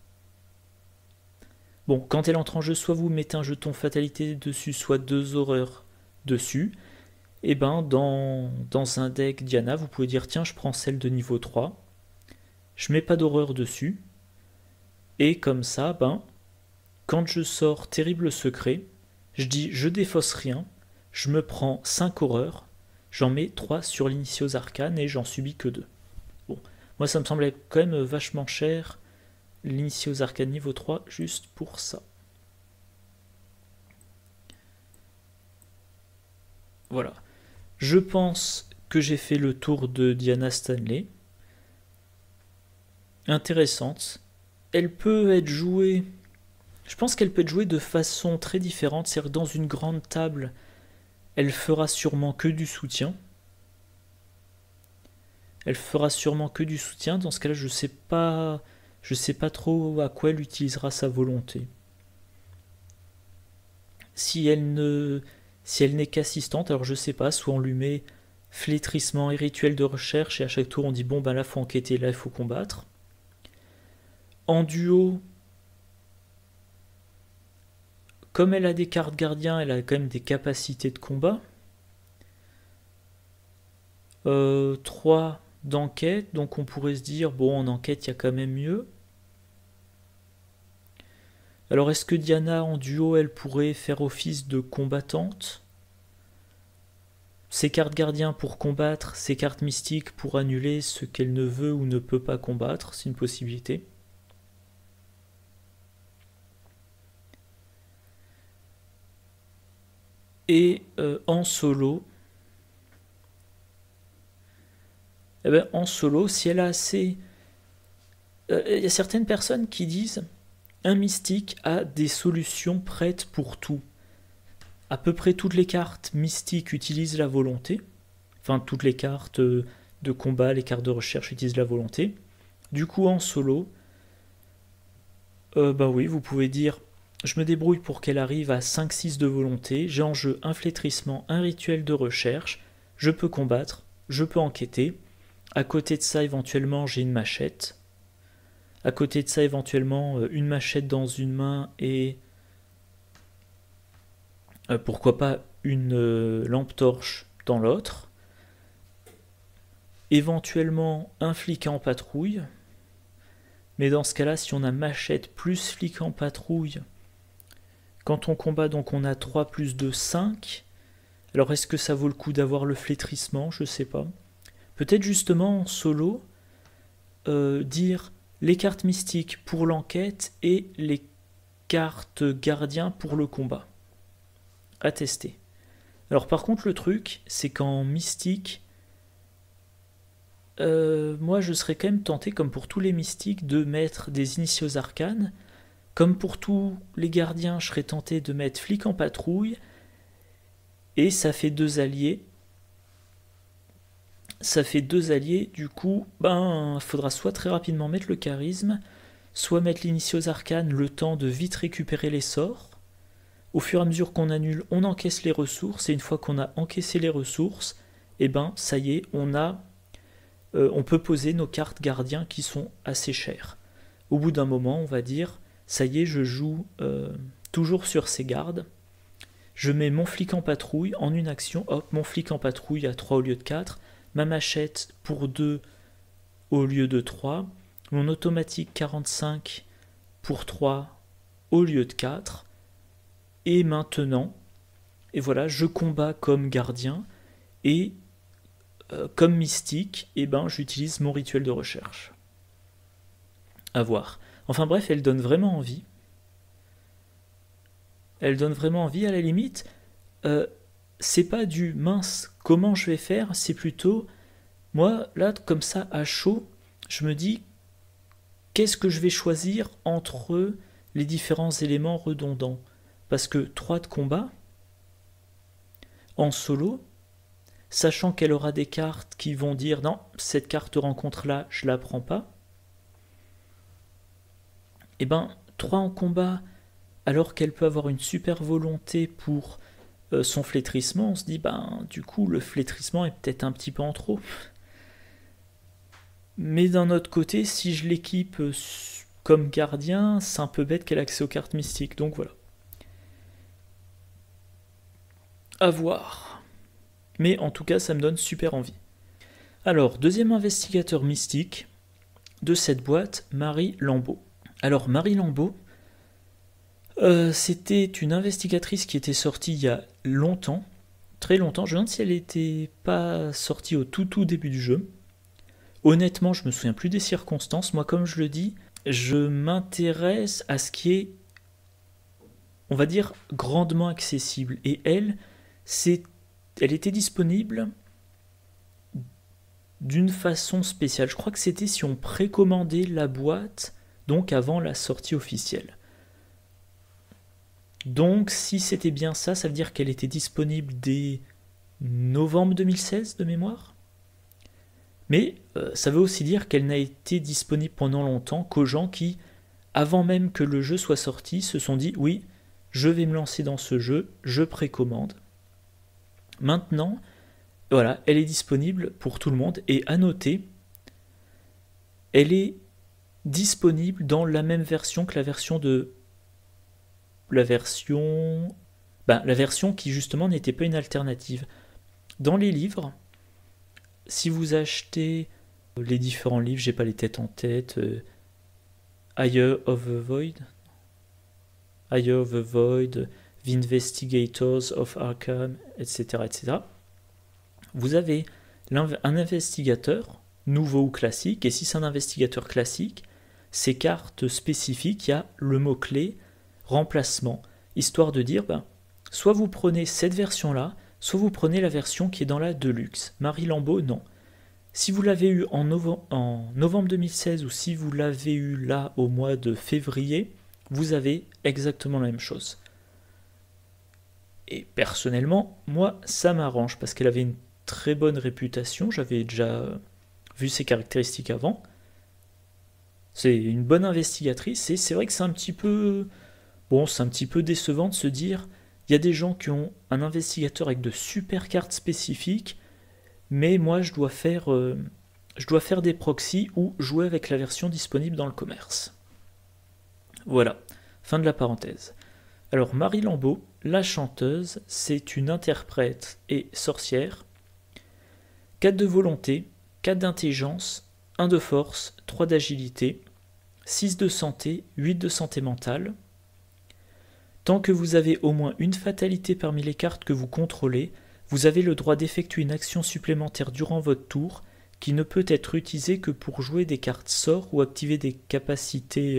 A: Bon, quand elle entre en jeu, soit vous mettez un jeton fatalité dessus, soit 2 horreurs dessus. Et dans un deck Diana, vous pouvez dire tiens, je prends celle de niveau 3, je mets pas d'horreur dessus, et comme ça, quand je sors Terrible Secret, je dis je défausse rien, je me prends 5 horreurs, j'en mets 3 sur l'initié aux arcanes et j'en subis que 2. Bon, moi ça me semblait quand même vachement cher, l'initié aux arcanes niveau 3, juste pour ça. Voilà. Je pense que j'ai fait le tour de Diana Stanley. Intéressante. Elle peut être jouée... Je pense qu'elle peut être jouée de façon très différente. C'est-à-dire que dans une grande table, elle fera sûrement que du soutien. Elle fera sûrement que du soutien. Dans ce cas-là, je sais pas trop à quoi elle utilisera sa volonté. Si elle n'est qu'assistante, alors je sais pas, soit on lui met flétrissement et rituel de recherche et à chaque tour on dit bon là faut enquêter, là il faut combattre. En duo, comme elle a des cartes gardiens, elle a quand même des capacités de combat. 3 d'enquête, donc on pourrait se dire, bon, en enquête, il y a quand même mieux. Alors, est-ce que Diana, en duo, elle pourrait faire office de combattante? Ses cartes gardiens pour combattre, ses cartes mystiques pour annuler ce qu'elle ne veut ou ne peut pas combattre, c'est une possibilité. Et en solo, eh ben, en solo, si elle a assez... Il y a certaines personnes qui disent un mystique a des solutions prêtes pour tout. À peu près toutes les cartes mystiques utilisent la volonté. Enfin, toutes les cartes de combat, les cartes de recherche utilisent la volonté. Du coup, en solo, bah oui, vous pouvez dire je me débrouille pour qu'elle arrive à 5-6 de volonté. J'ai en jeu un flétrissement, un rituel de recherche. Je peux combattre, je peux enquêter. À côté de ça, éventuellement, j'ai une machette. À côté de ça, éventuellement, une machette dans une main et pourquoi pas une lampe torche dans l'autre. Éventuellement, un flic en patrouille. Mais dans ce cas-là, si on a machette plus flic en patrouille, quand on combat, donc on a 3 plus 2, 5. Alors est-ce que ça vaut le coup d'avoir le flétrissement? Je sais pas. Peut-être justement en solo, dire les cartes mystiques pour l'enquête et les cartes gardiens pour le combat. À tester. Alors par contre le truc, c'est qu'en mystique, moi je serais quand même tenté, comme pour tous les mystiques, de mettre des initiaux arcanes. Comme pour tous les gardiens, je serais tenté de mettre flic en patrouille. Et ça fait 2 alliés. Ça fait 2 alliés, du coup, il faudra soit très rapidement mettre le charisme, soit mettre l'initios arcane, le temps de vite récupérer les sorts. Au fur et à mesure qu'on annule, on encaisse les ressources, et une fois qu'on a encaissé les ressources, ça y est, on peut poser nos cartes gardiens qui sont assez chères. Au bout d'un moment, on va dire, ça y est, je joue toujours sur ces gardes. Je mets mon flic en patrouille en une action, hop, mon flic en patrouille à 3 au lieu de 4, ma machette pour 2 au lieu de 3, mon automatique 45 pour 3 au lieu de 4, et maintenant, et voilà, je combats comme gardien, et comme mystique, j'utilise mon rituel de recherche. À voir. Enfin bref, elle donne vraiment envie. Elle donne vraiment envie, à la limite. C'est pas du mince, comment je vais faire, c'est plutôt, moi, là, comme ça, à chaud, je me dis, qu'est-ce que je vais choisir entre les différents éléments redondants? Parce que 3 de combat, en solo, sachant qu'elle aura des cartes qui vont dire, non, cette carte rencontre-là, je la prends pas, 3 en combat, alors qu'elle peut avoir une super volonté pour son flétrissement, on se dit, du coup, le flétrissement est peut-être un petit peu en trop. Mais d'un autre côté, si je l'équipe comme gardien, c'est un peu bête qu'elle ait accès aux cartes mystiques, donc voilà. À voir. Mais en tout cas, ça me donne super envie. Alors, deuxième investigateur mystique de cette boîte, Marie Lambeau. Alors, Marie Lambeau, c'était une investigatrice qui était sortie il y a longtemps, très longtemps. Je me demande si elle n'était pas sortie au tout début du jeu. Honnêtement, je me souviens plus des circonstances. Moi, comme je le dis, je m'intéresse à ce qui est, on va dire, grandement accessible. Et elle était disponible d'une façon spéciale. Je crois que c'était si on précommandait la boîte, donc avant la sortie officielle. Donc, si c'était bien ça, ça veut dire qu'elle était disponible dès novembre 2016 de mémoire. Mais ça veut aussi dire qu'elle n'a été disponible pendant longtemps qu'aux gens qui, avant même que le jeu soit sorti, se sont dit « Oui, je vais me lancer dans ce jeu, je précommande ». Maintenant, voilà, elle est disponible pour tout le monde. Et à noter, elle est disponible dans la même version que la version qui justement n'était pas une alternative. Dans les livres, si vous achetez Les différents livres, j'ai pas les têtes en tête. Eye of the Void, Eye of the Void, The Investigators of Arkham, etc., etc. Vous avez un investigateur, nouveau ou classique, et si c'est un investigateur classique, ces cartes spécifiques, il y a le mot-clé remplacement, histoire de dire, soit vous prenez cette version-là, soit vous prenez la version qui est dans la Deluxe. Marie Lambeau, non. Si vous l'avez eu en novembre 2016 ou si vous l'avez eu là au mois de février, vous avez exactement la même chose. Et personnellement, moi, ça m'arrange parce qu'elle avait une très bonne réputation. J'avais déjà vu ses caractéristiques avant. C'est une bonne investigatrice et c'est vrai que c'est un petit peu... Bon, c'est un petit peu décevant de se dire, il y a des gens qui ont un investigateur avec de super cartes spécifiques, mais moi je dois faire des proxys ou jouer avec la version disponible dans le commerce. Voilà, fin de la parenthèse. Alors Marie Lambeau, la chanteuse, c'est une interprète et sorcière. 4 de volonté, 4 d'intelligence, 1 de force, 3 d'agilité, 6 de santé, 8 de santé mentale. Tant que vous avez au moins une fatalité parmi les cartes que vous contrôlez, vous avez le droit d'effectuer une action supplémentaire durant votre tour qui ne peut être utilisée que pour jouer des cartes sorts ou activer des capacités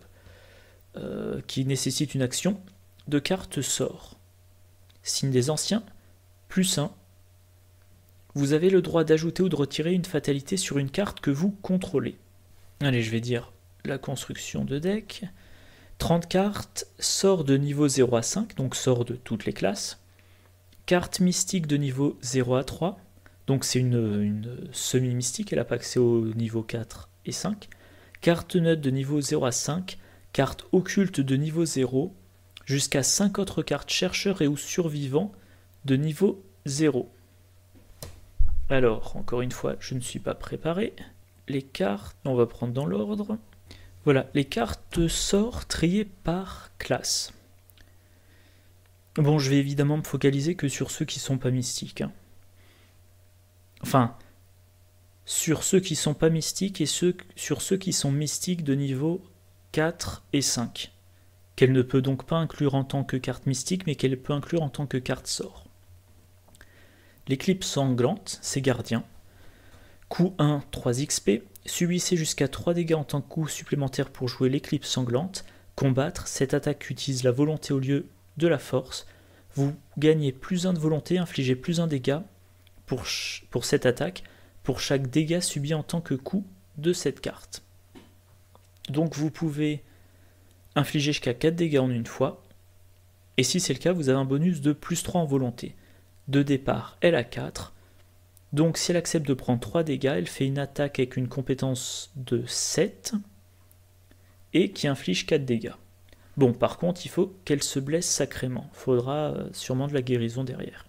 A: qui nécessitent une action de cartes sorts. Signe des anciens, +1. Vous avez le droit d'ajouter ou de retirer une fatalité sur une carte que vous contrôlez. Allez, je vais dire la construction de deck. 30 cartes, sorts de niveau 0 à 5, donc sorts de toutes les classes. Carte mystique de niveau 0 à 3, donc c'est une semi-mystique, elle n'a pas accès au niveau 4 et 5. Carte neutre de niveau 0 à 5, carte occulte de niveau 0, jusqu'à 5 autres cartes chercheurs et ou survivants de niveau 0. Alors, encore une fois, je ne suis pas préparé. Les cartes, on va prendre dans l'ordre. Voilà, les cartes sorts triées par classe. Bon, je vais évidemment me focaliser que sur ceux qui sont pas mystiques. Enfin, sur ceux qui sont pas mystiques et sur ceux qui sont mystiques de niveau 4 et 5. Qu'elle ne peut donc pas inclure en tant que carte mystique, mais qu'elle peut inclure en tant que carte sort. L'éclipse sanglante, c'est gardien. Coup 1, 3 XP. Subissez jusqu'à 3 dégâts en tant que coup supplémentaire pour jouer l'éclipse sanglante. Combattre, cette attaque utilise la volonté au lieu de la force. Vous gagnez +1 de volonté, infligez +1 dégâts pour cette attaque, pour chaque dégât subi en tant que coup de cette carte. Donc vous pouvez infliger jusqu'à 4 dégâts en une fois, et si c'est le cas, vous avez un bonus de +3 en volonté. De départ, elle a 4, donc si elle accepte de prendre 3 dégâts, elle fait une attaque avec une compétence de 7, et qui inflige 4 dégâts. Bon, par contre, il faut qu'elle se blesse sacrément. Il faudra sûrement de la guérison derrière.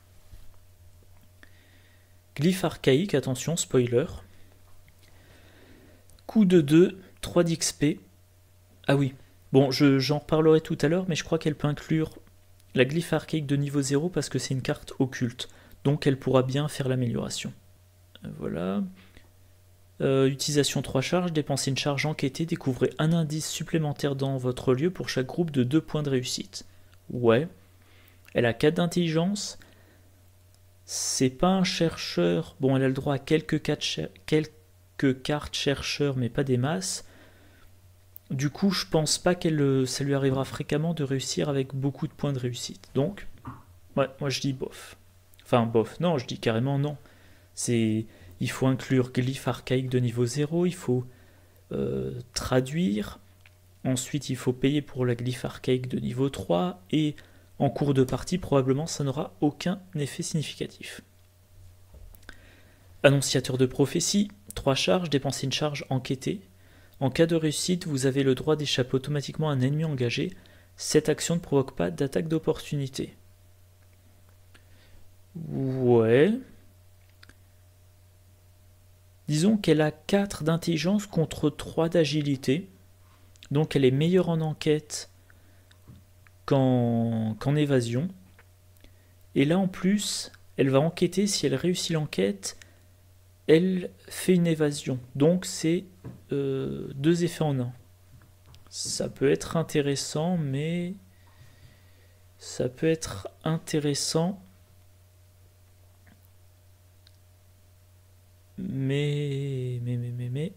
A: Glyphe archaïque, attention, spoiler. Coup de 2, 3 d'XP. Ah oui, bon, j'en reparlerai tout à l'heure, mais je crois qu'elle peut inclure la glyphe archaïque de niveau 0 parce que c'est une carte occulte. Donc elle pourra bien faire l'amélioration. Voilà. Utilisation 3 charges, dépensez une charge enquêtée, découvrez un indice supplémentaire dans votre lieu pour chaque groupe de 2 points de réussite. Ouais. Elle a 4 d'intelligence. C'est pas un chercheur. Bon, elle a le droit à quelques cartes chercheurs, mais pas des masses. Du coup, je pense pas ça lui arrivera fréquemment de réussir avec beaucoup de points de réussite. Donc, ouais, moi je dis bof. Enfin, bof, non, je dis carrément non. Il faut inclure glyphe archaïque de niveau 0, il faut traduire, ensuite il faut payer pour la glyphe archaïque de niveau 3, et en cours de partie, probablement, ça n'aura aucun effet significatif. Annonciateur de prophétie, 3 charges, dépensez une charge enquêtée. En cas de réussite, vous avez le droit d'échapper automatiquement à un ennemi engagé. Cette action ne provoque pas d'attaque d'opportunité. Ouais. Disons qu'elle a 4 d'intelligence contre 3 d'agilité. Donc elle est meilleure en enquête qu'en évasion. Et là en plus, elle va enquêter. Si elle réussit l'enquête, elle fait une évasion. Donc c'est 2 effets en un. Ça peut être intéressant, mais... Ça peut être intéressant, mais...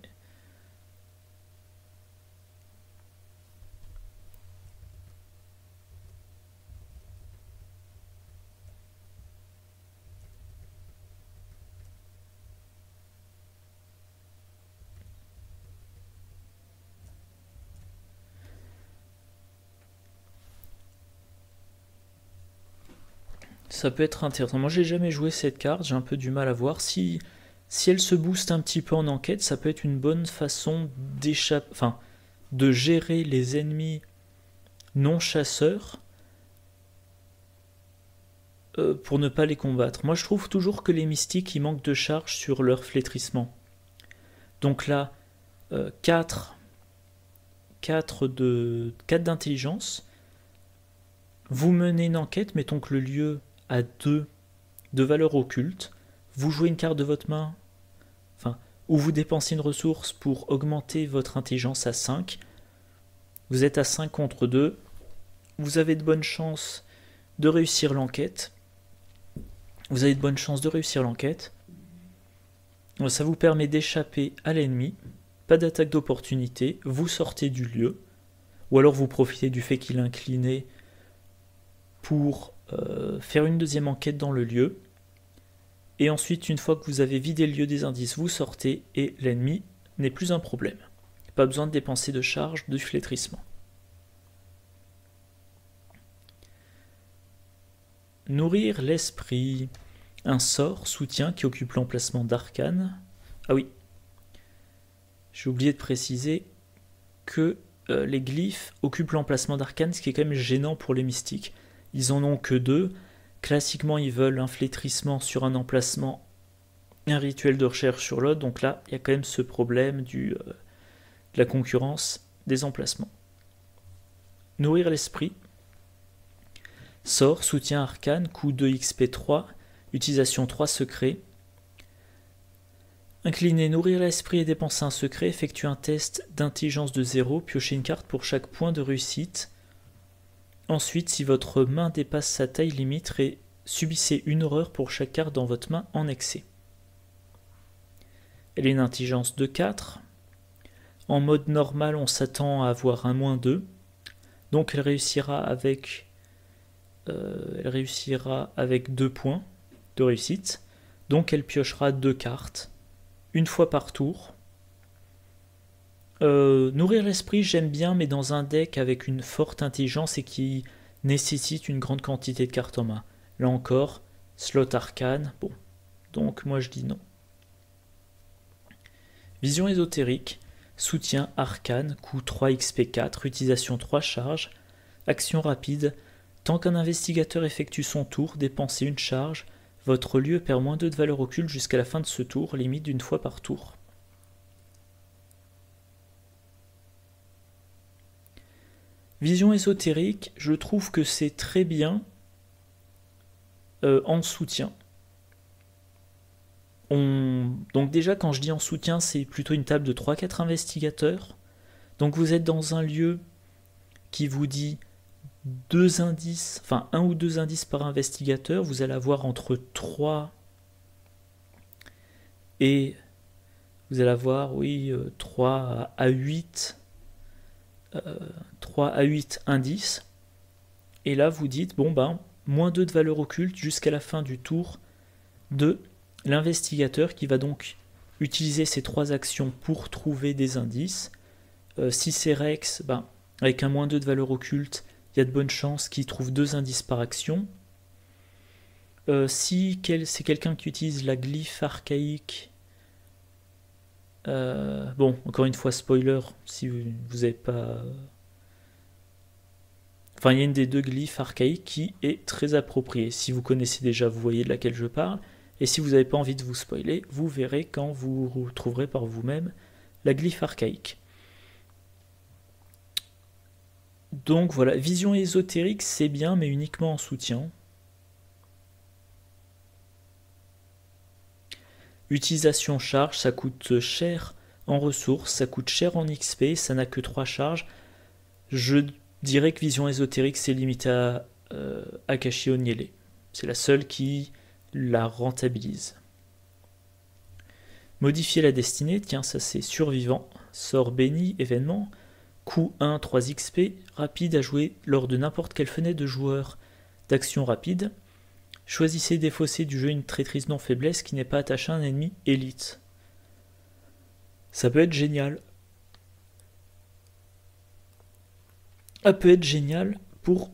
A: Ça peut être intéressant. Moi, j'ai jamais joué cette carte, j'ai un peu du mal à voir. Si elle se booste un petit peu en enquête, ça peut être une bonne façon d'échapper, enfin, de gérer les ennemis non chasseurs pour ne pas les combattre. Moi, je trouve toujours que les mystiques, ils manquent de charge sur leur flétrissement. Donc là, 4 d'intelligence. Vous menez une enquête, mettons que le lieu a 2 de valeur occulte. Vous jouez une carte de votre main, ou vous dépensez une ressource pour augmenter votre intelligence à 5. Vous êtes à 5 contre 2. Vous avez de bonnes chances de réussir l'enquête. Ça vous permet d'échapper à l'ennemi. Pas d'attaque d'opportunité. Vous sortez du lieu. Ou alors vous profitez du fait qu'il est incliné pour faire une deuxième enquête dans le lieu. Et ensuite, une fois que vous avez vidé le lieu des indices, vous sortez et l'ennemi n'est plus un problème. Pas besoin de dépenser de charge de flétrissement. Nourrir l'esprit. Un sort, soutien, qui occupe l'emplacement d'Arcane. Ah oui, j'ai oublié de préciser que les glyphes occupent l'emplacement d'Arcane, ce qui est quand même gênant pour les mystiques. Ils en ont que 2. Classiquement, ils veulent un flétrissement sur un emplacement, un rituel de recherche sur l'autre. Donc là, il y a quand même ce problème de la concurrence des emplacements. Nourrir l'esprit. Sort, soutien arcane, coût 2 XP 3, utilisation 3 secrets. Incliner, nourrir l'esprit et dépenser un secret. Effectuer un test d'intelligence de 0. Piocher une carte pour chaque point de réussite. Ensuite, si votre main dépasse sa taille limite, subissez une horreur pour chaque carte dans votre main en excès. Elle a une intelligence de 4. En mode normal, on s'attend à avoir un -2. Donc elle réussira avec 2 points de réussite. Donc elle piochera 2 cartes, une fois par tour. Nourrir l'esprit, j'aime bien, mais dans un deck avec une forte intelligence et qui nécessite une grande quantité de cartes en main. Là encore, slot arcane, bon. Donc moi je dis non. Vision ésotérique, soutien arcane, coût 3 XP 4, utilisation 3 charges, action rapide. Tant qu'un investigateur effectue son tour, dépensez une charge. Votre lieu perd -2 de valeur occulte jusqu'à la fin de ce tour, limite d'une fois par tour. Vision ésotérique, je trouve que c'est très bien en soutien. Donc déjà, quand je dis en soutien, c'est plutôt une table de 3-4 investigateurs. Donc vous êtes dans un lieu qui vous dit 2 indices, enfin 1 ou 2 indices par investigateur. Vous allez avoir entre 3 et... Vous allez avoir, oui, 3 à 8... 3 à 8 indices, et là vous dites, bon ben, -2 de valeur occulte jusqu'à la fin du tour de l'investigateur qui va donc utiliser ces 3 actions pour trouver des indices. Si c'est Rex, ben, avec un -2 de valeur occulte, il y a de bonnes chances qu'il trouve 2 indices par action. Si c'est quelqu'un qui utilise la glyphe archaïque, bon, encore une fois, spoiler, si vous n'avez pas... Enfin, il y a une des 2 glyphes archaïques qui est très appropriée. Si vous connaissez déjà, vous voyez de laquelle je parle. Et si vous n'avez pas envie de vous spoiler, vous verrez quand vous trouverez par vous-même la glyphe archaïque. Donc voilà, vision ésotérique, c'est bien, mais uniquement en soutien. Utilisation charge, ça coûte cher en ressources, ça coûte cher en XP, ça n'a que 3 charges. Je dirais que vision ésotérique, c'est limité à Akashi Onyele. C'est la seule qui la rentabilise. Modifier la destinée, tiens, ça c'est survivant. Sort béni, événement. Coût 1, 3 XP. Rapide à jouer lors de n'importe quelle fenêtre de joueur d'action rapide. Choisissez défausser du jeu une traîtrise non faiblesse qui n'est pas attachée à un ennemi élite. Ça peut être génial. Ça peut être génial pour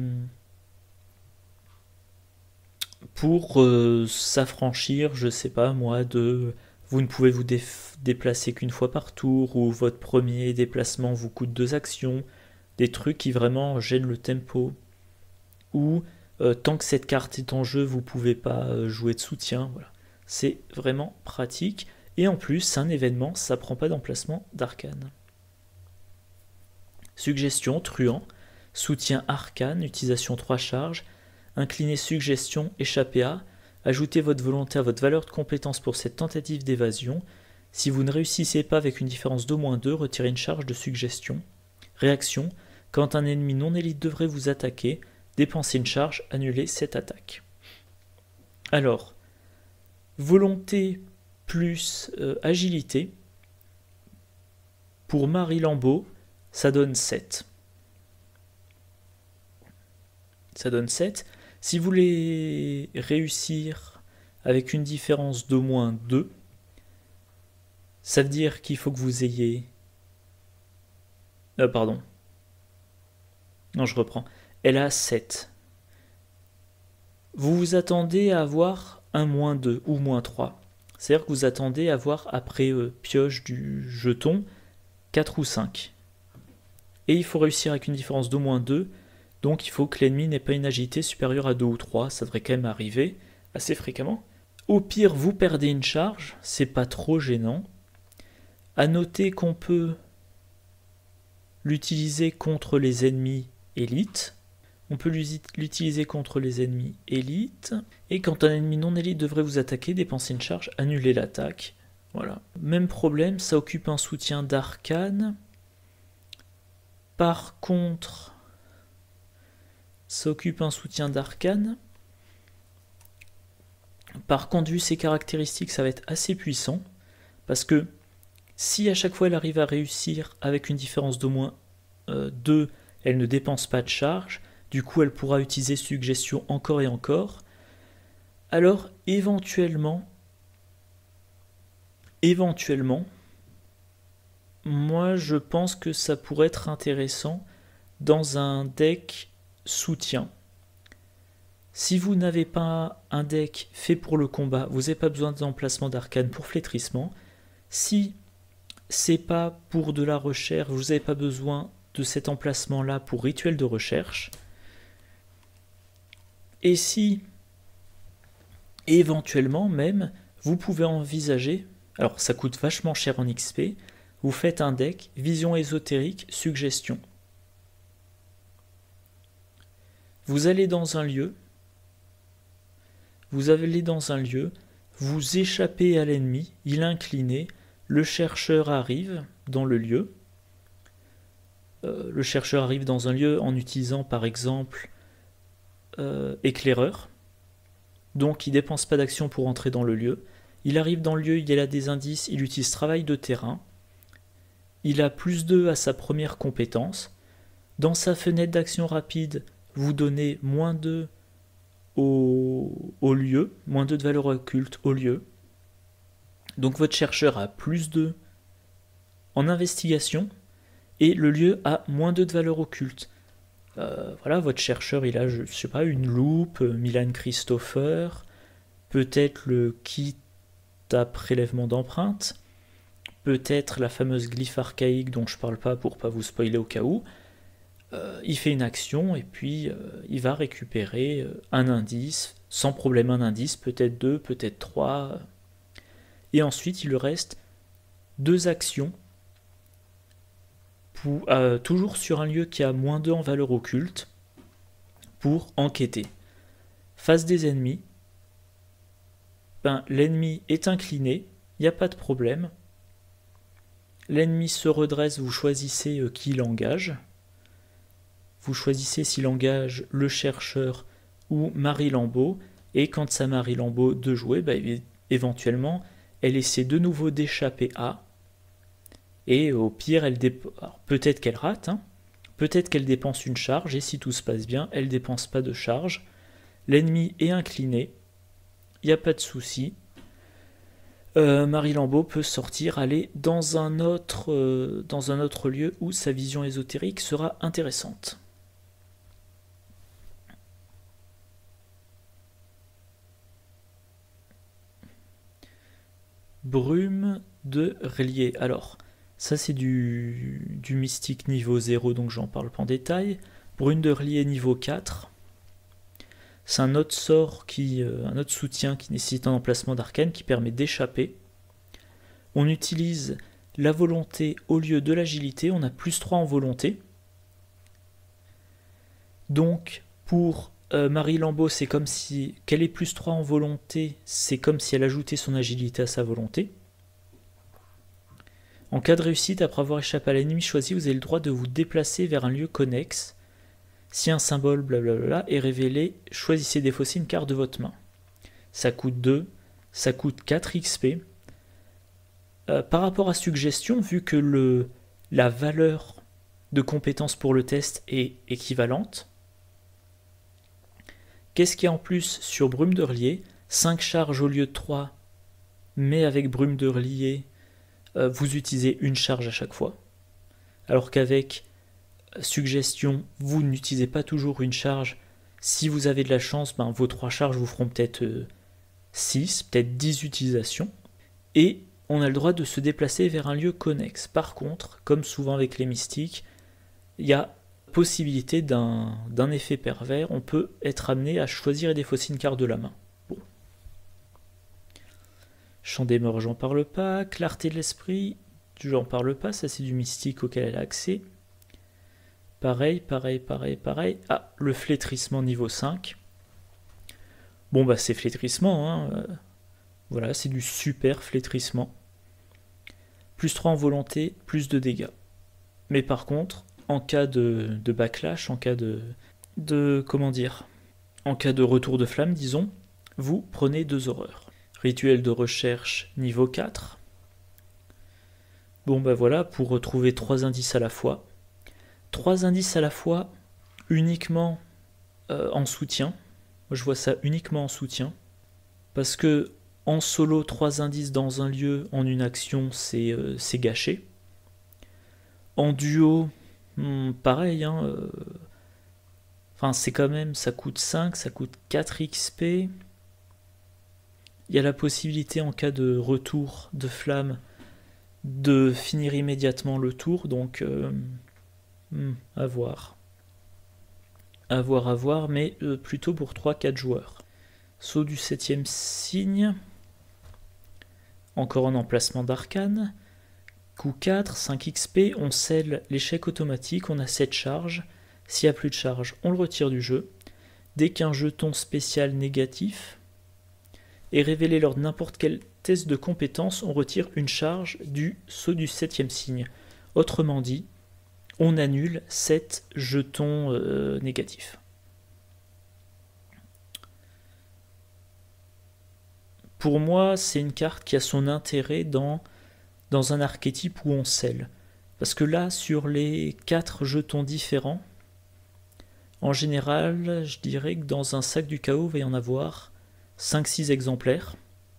A: s'affranchir, je sais pas moi, de vous ne pouvez vous déplacer qu'une fois par tour, ou votre premier déplacement vous coûte 2 actions, des trucs qui vraiment gênent le tempo, ou tant que cette carte est en jeu, vous pouvez pas jouer de soutien. Voilà. C'est vraiment pratique. Et en plus, c'est un événement, ça prend pas d'emplacement d'arcane. Suggestion, truand, soutien arcane, utilisation 3 charges, incliner suggestion, échapper à, ajoutez votre volonté à votre valeur de compétence pour cette tentative d'évasion. Si vous ne réussissez pas avec une différence d'au moins 2, retirez une charge de suggestion. Réaction, quand un ennemi non élite devrait vous attaquer, dépensez une charge, annulez cette attaque. Alors, volonté plus agilité, pour Marie Lambeau, ça donne 7. Ça donne 7. Si vous voulez réussir avec une différence d'au moins 2, ça veut dire qu'il faut que vous ayez... pardon. Non, je reprends. Elle a 7. Vous vous attendez à avoir un moins 2 ou moins 3. C'est-à-dire que vous attendez à avoir, après pioche du jeton, 4 ou 5. Et il faut réussir avec une différence d'au moins 2. Donc il faut que l'ennemi n'ait pas une agilité supérieure à 2 ou 3. Ça devrait quand même arriver assez fréquemment. Au pire, vous perdez une charge. C'est pas trop gênant. À noter qu'on peut l'utiliser contre les ennemis élites. On peut l'utiliser contre les ennemis élites. Et quand un ennemi non élite devrait vous attaquer, dépensez une charge, annulez l'attaque. Voilà. Même problème, ça occupe un soutien d'arcane. Par contre, ça occupe un soutien d'arcane. Par contre, vu ses caractéristiques, ça va être assez puissant. Parce que si à chaque fois elle arrive à réussir avec une différence d'au moins 2, elle ne dépense pas de charge. Du coup, elle pourra utiliser suggestion encore et encore. Alors, éventuellement, moi, je pense que ça pourrait être intéressant dans un deck soutien. Si vous n'avez pas un deck fait pour le combat, vous n'avez pas besoin d'emplacement d'arcane pour flétrissement. Si c'est pas pour de la recherche, vous n'avez pas besoin de cet emplacement-là pour rituel de recherche. Et si, éventuellement même, vous pouvez envisager, alors ça coûte vachement cher en XP, vous faites un deck, vision ésotérique, suggestion. Vous allez dans un lieu, vous échappez à l'ennemi, il est incliné, le chercheur arrive dans le lieu. Le chercheur arrive dans un lieu en utilisant par exemple éclaireur. Donc il ne dépense pas d'action pour entrer dans le lieu. Il arrive dans le lieu, il a des indices, il utilise travail de terrain. Il a +2 à sa première compétence. Dans sa fenêtre d'action rapide, vous donnez -2 au lieu, -2 de valeur occulte au lieu. Donc votre chercheur a +2 en investigation et le lieu a -2 de valeur occulte. Voilà, votre chercheur il a, je sais pas, une loupe, Milan Christopher, peut-être le kit à prélèvement d'empreintes, peut-être la fameuse glyphe archaïque dont je parle pas pour pas vous spoiler au cas où. Il fait une action et puis il va récupérer un indice, sans problème un indice, peut-être 2, peut-être 3. Et ensuite il lui reste 2 actions, toujours sur un lieu qui a -2 en valeur occulte, pour enquêter. Face des ennemis, ben, l'ennemi est incliné, il n'y a pas de problème. L'ennemi se redresse, vous choisissez qui l'engage. Vous choisissez s'il engage le chercheur ou Marie Lambeau, et quand ça Marie Lambeau de jouer, ben, éventuellement, elle essaie de nouveau d'échapper à, et au pire, peut-être qu'elle rate, hein, peut-être qu'elle dépense une charge, et si tout se passe bien, elle ne dépense pas de charge. L'ennemi est incliné, il n'y a pas de souci. Marie Lambeau peut sortir, aller dans un autre lieu où sa vision ésotérique sera intéressante. Brume de Relier. Alors, ça c'est du mystique niveau 0, donc j'en parle pas en détail. Brume de Relier niveau 4. C'est un autre sort, un autre soutien qui nécessite un emplacement d'arcane qui permet d'échapper. On utilise la volonté au lieu de l'agilité, on a plus 3 en volonté. Donc pour Marie Lambeau, c'est comme si qu'elle ait plus 3 en volonté, c'est comme si elle ajoutait son agilité à sa volonté. En cas de réussite, après avoir échappé à l'ennemi choisi, vous avez le droit de vous déplacer vers un lieu connexe. Si un symbole blablabla est révélé, choisissez défausser une carte de votre main. Ça coûte 2, ça coûte 4 XP. Par rapport à suggestion, vu que la valeur de compétence pour le test est équivalente, qu'est-ce qu'il y a en plus sur Brume de Relier? 5 charges au lieu de 3, mais avec Brume de Relier, vous utilisez une charge à chaque fois. Alors qu'avec suggestion, vous n'utilisez pas toujours une charge. Si vous avez de la chance, ben, vos 3 charges vous feront peut-être 6, peut-être 10 utilisations. Et on a le droit de se déplacer vers un lieu connexe. Par contre, comme souvent avec les mystiques, il y a possibilité d'un effet pervers. On peut être amené à choisir et défausser une carte de la main. Bon. Chant des morts, j'en parle pas. Clarté de l'esprit, j'en parle pas. Ça, c'est du mystique auquel elle a accès. Pareil. Ah, le flétrissement niveau 5. Bon, bah, c'est flétrissement, hein. Voilà, c'est du super flétrissement. Plus 3 en volonté, plus de dégâts. Mais par contre, en cas de backlash, en cas en cas de retour de flamme, disons, vous prenez 2 horreurs. Rituel de recherche niveau 4. Bon, bah voilà, pour retrouver 3 indices à la fois. 3 indices à la fois, uniquement en soutien. Moi, je vois ça uniquement en soutien. Parce que en solo, 3 indices dans un lieu, en une action, c'est gâché. En duo, pareil. Hein, enfin, c'est quand même, ça coûte 5, ça coûte 4 XP. Il y a la possibilité, en cas de retour de flamme, de finir immédiatement le tour. Donc, à voir. À voir, mais plutôt pour 3-4 joueurs. Saut du 7ème signe. Encore un emplacement d'arcane. Coup 4, 5 XP, on scelle l'échec automatique, on a 7 charges. S'il n'y a plus de charge, on le retire du jeu. Dès qu'un jeton spécial négatif est révélé lors de n'importe quel test de compétence, on retire une charge du saut du 7ème signe. Autrement dit, on annule 7 jetons négatifs. Pour moi, c'est une carte qui a son intérêt dans un archétype où on scelle. Parce que là, sur les 4 jetons différents, en général, je dirais que dans un sac du chaos, il va y en avoir 5-6 exemplaires.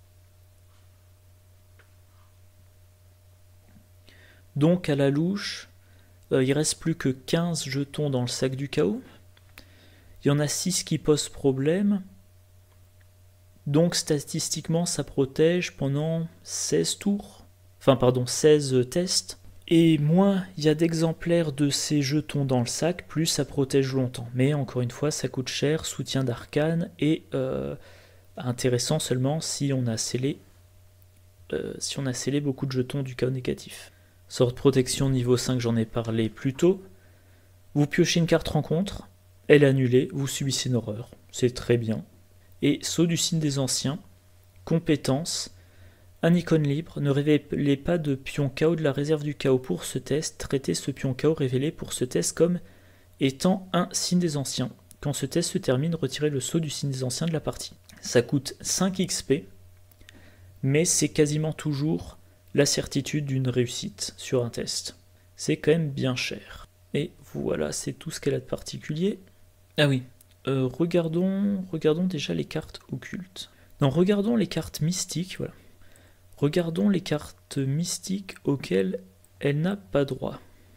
A: Donc à la louche, il reste plus que 15 jetons dans le sac du chaos. Il y en a 6 qui posent problème. Donc statistiquement, ça protège pendant 16 tours. Enfin, pardon, 16 tests. Et moins il y a d'exemplaires de ces jetons dans le sac, plus ça protège longtemps. Mais encore une fois, ça coûte cher, soutien d'arcane, et intéressant seulement si on a scellé beaucoup de jetons du chaos négatif. Sort de protection niveau 5, j'en ai parlé plus tôt. Vous piochez une carte rencontre, elle est annulée, vous subissez une horreur. C'est très bien. Et saut du signe des anciens, Compétence. Un icône libre. Ne révélez pas de pion KO de la réserve du chaos pour ce test. Traitez ce pion KO révélé pour ce test comme étant un signe des anciens. Quand ce test se termine, retirez le sceau du signe des anciens de la partie. Ça coûte 5 XP, mais c'est quasiment toujours la certitude d'une réussite sur un test. C'est quand même bien cher. Et voilà, c'est tout ce qu'elle a de particulier. Ah oui, regardons déjà les cartes occultes. Non, regardons les cartes mystiques, voilà. Regardons les cartes mystiques auxquelles elle n'a pas droit.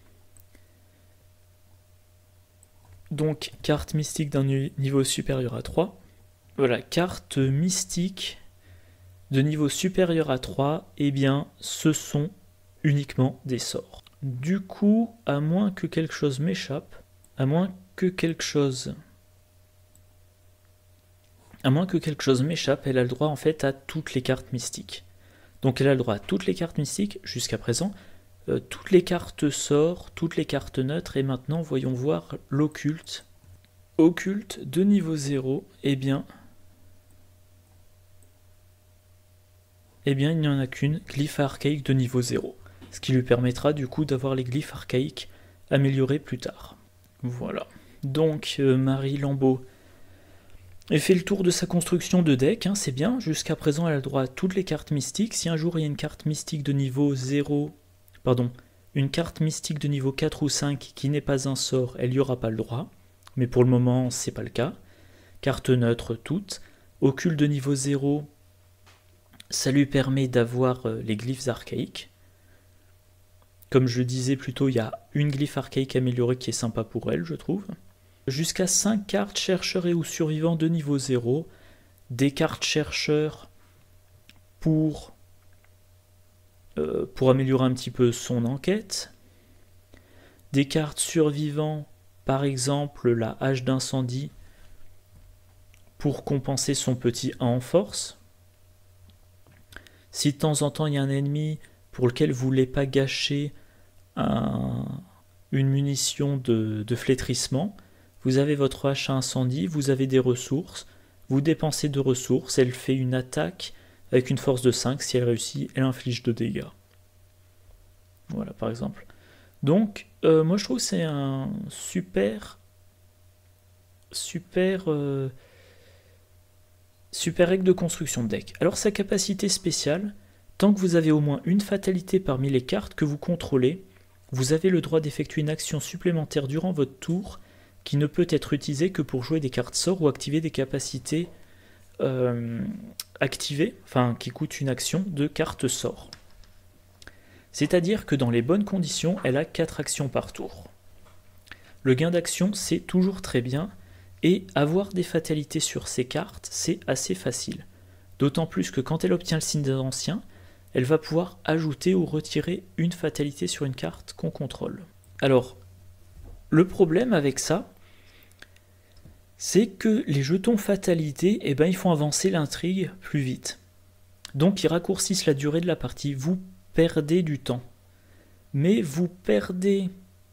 A: Donc, carte mystique d'un niveau supérieur à 3. Voilà, carte mystique de niveau supérieur à 3, eh bien, ce sont uniquement des sorts. Du coup, à moins que quelque chose m'échappe, à moins que quelque chose m'échappe, elle a le droit en fait à toutes les cartes mystiques. Donc elle a le droit à toutes les cartes mystiques jusqu'à présent, toutes les cartes sorts, toutes les cartes neutres, et maintenant voyons voir l'occulte. Occulte de niveau 0, eh bien il n'y en a qu'une, glyphe archaïque de niveau 0. Ce qui lui permettra du coup d'avoir les glyphes archaïques améliorés plus tard. Voilà. Donc Marie Lambeau elle fait le tour de sa construction de deck, hein, c'est bien. Jusqu'à présent, elle a le droit à toutes les cartes mystiques. Si un jour il y a une carte mystique de niveau 0, pardon, une carte mystique de niveau 4 ou 5 qui n'est pas un sort, elle n'y aura pas le droit. Mais pour le moment, c'est pas le cas. Carte neutre, toutes. Occulte de niveau 0, ça lui permet d'avoir les glyphes archaïques. Comme je le disais plus tôt, il y a une glyphe archaïque améliorée qui est sympa pour elle, je trouve. Jusqu'à 5 cartes chercheurs et ou survivants de niveau 0. Des cartes chercheurs pour améliorer un petit peu son enquête. Des cartes survivants, par exemple la hache d'incendie, pour compenser son petit 1 en force. Si de temps en temps il y a un ennemi pour lequel vous ne voulez pas gâcher une munition de flétrissement, vous avez votre hache à incendie, vous avez des ressources, vous dépensez 2 ressources, elle fait une attaque avec une force de 5, si elle réussit, elle inflige 2 dégâts. Voilà, par exemple. Donc, moi je trouve que c'est un super règle de construction de deck. Alors sa capacité spéciale, tant que vous avez au moins une fatalité parmi les cartes que vous contrôlez, vous avez le droit d'effectuer une action supplémentaire durant votre tour qui ne peut être utilisée que pour jouer des cartes sorts ou activer des capacités activées, enfin qui coûtent une action de carte sort. C'est-à-dire que dans les bonnes conditions, elle a 4 actions par tour. Le gain d'action, c'est toujours très bien, et avoir des fatalités sur ces cartes, c'est assez facile. D'autant plus que quand elle obtient le signe des anciens, elle va pouvoir ajouter ou retirer une fatalité sur une carte qu'on contrôle. Alors, le problème avec ça, c'est que les jetons fatalité, eh ben, ils font avancer l'intrigue plus vite. Donc ils raccourcissent la durée de la partie. Vous perdez du temps. Mais vous perdez...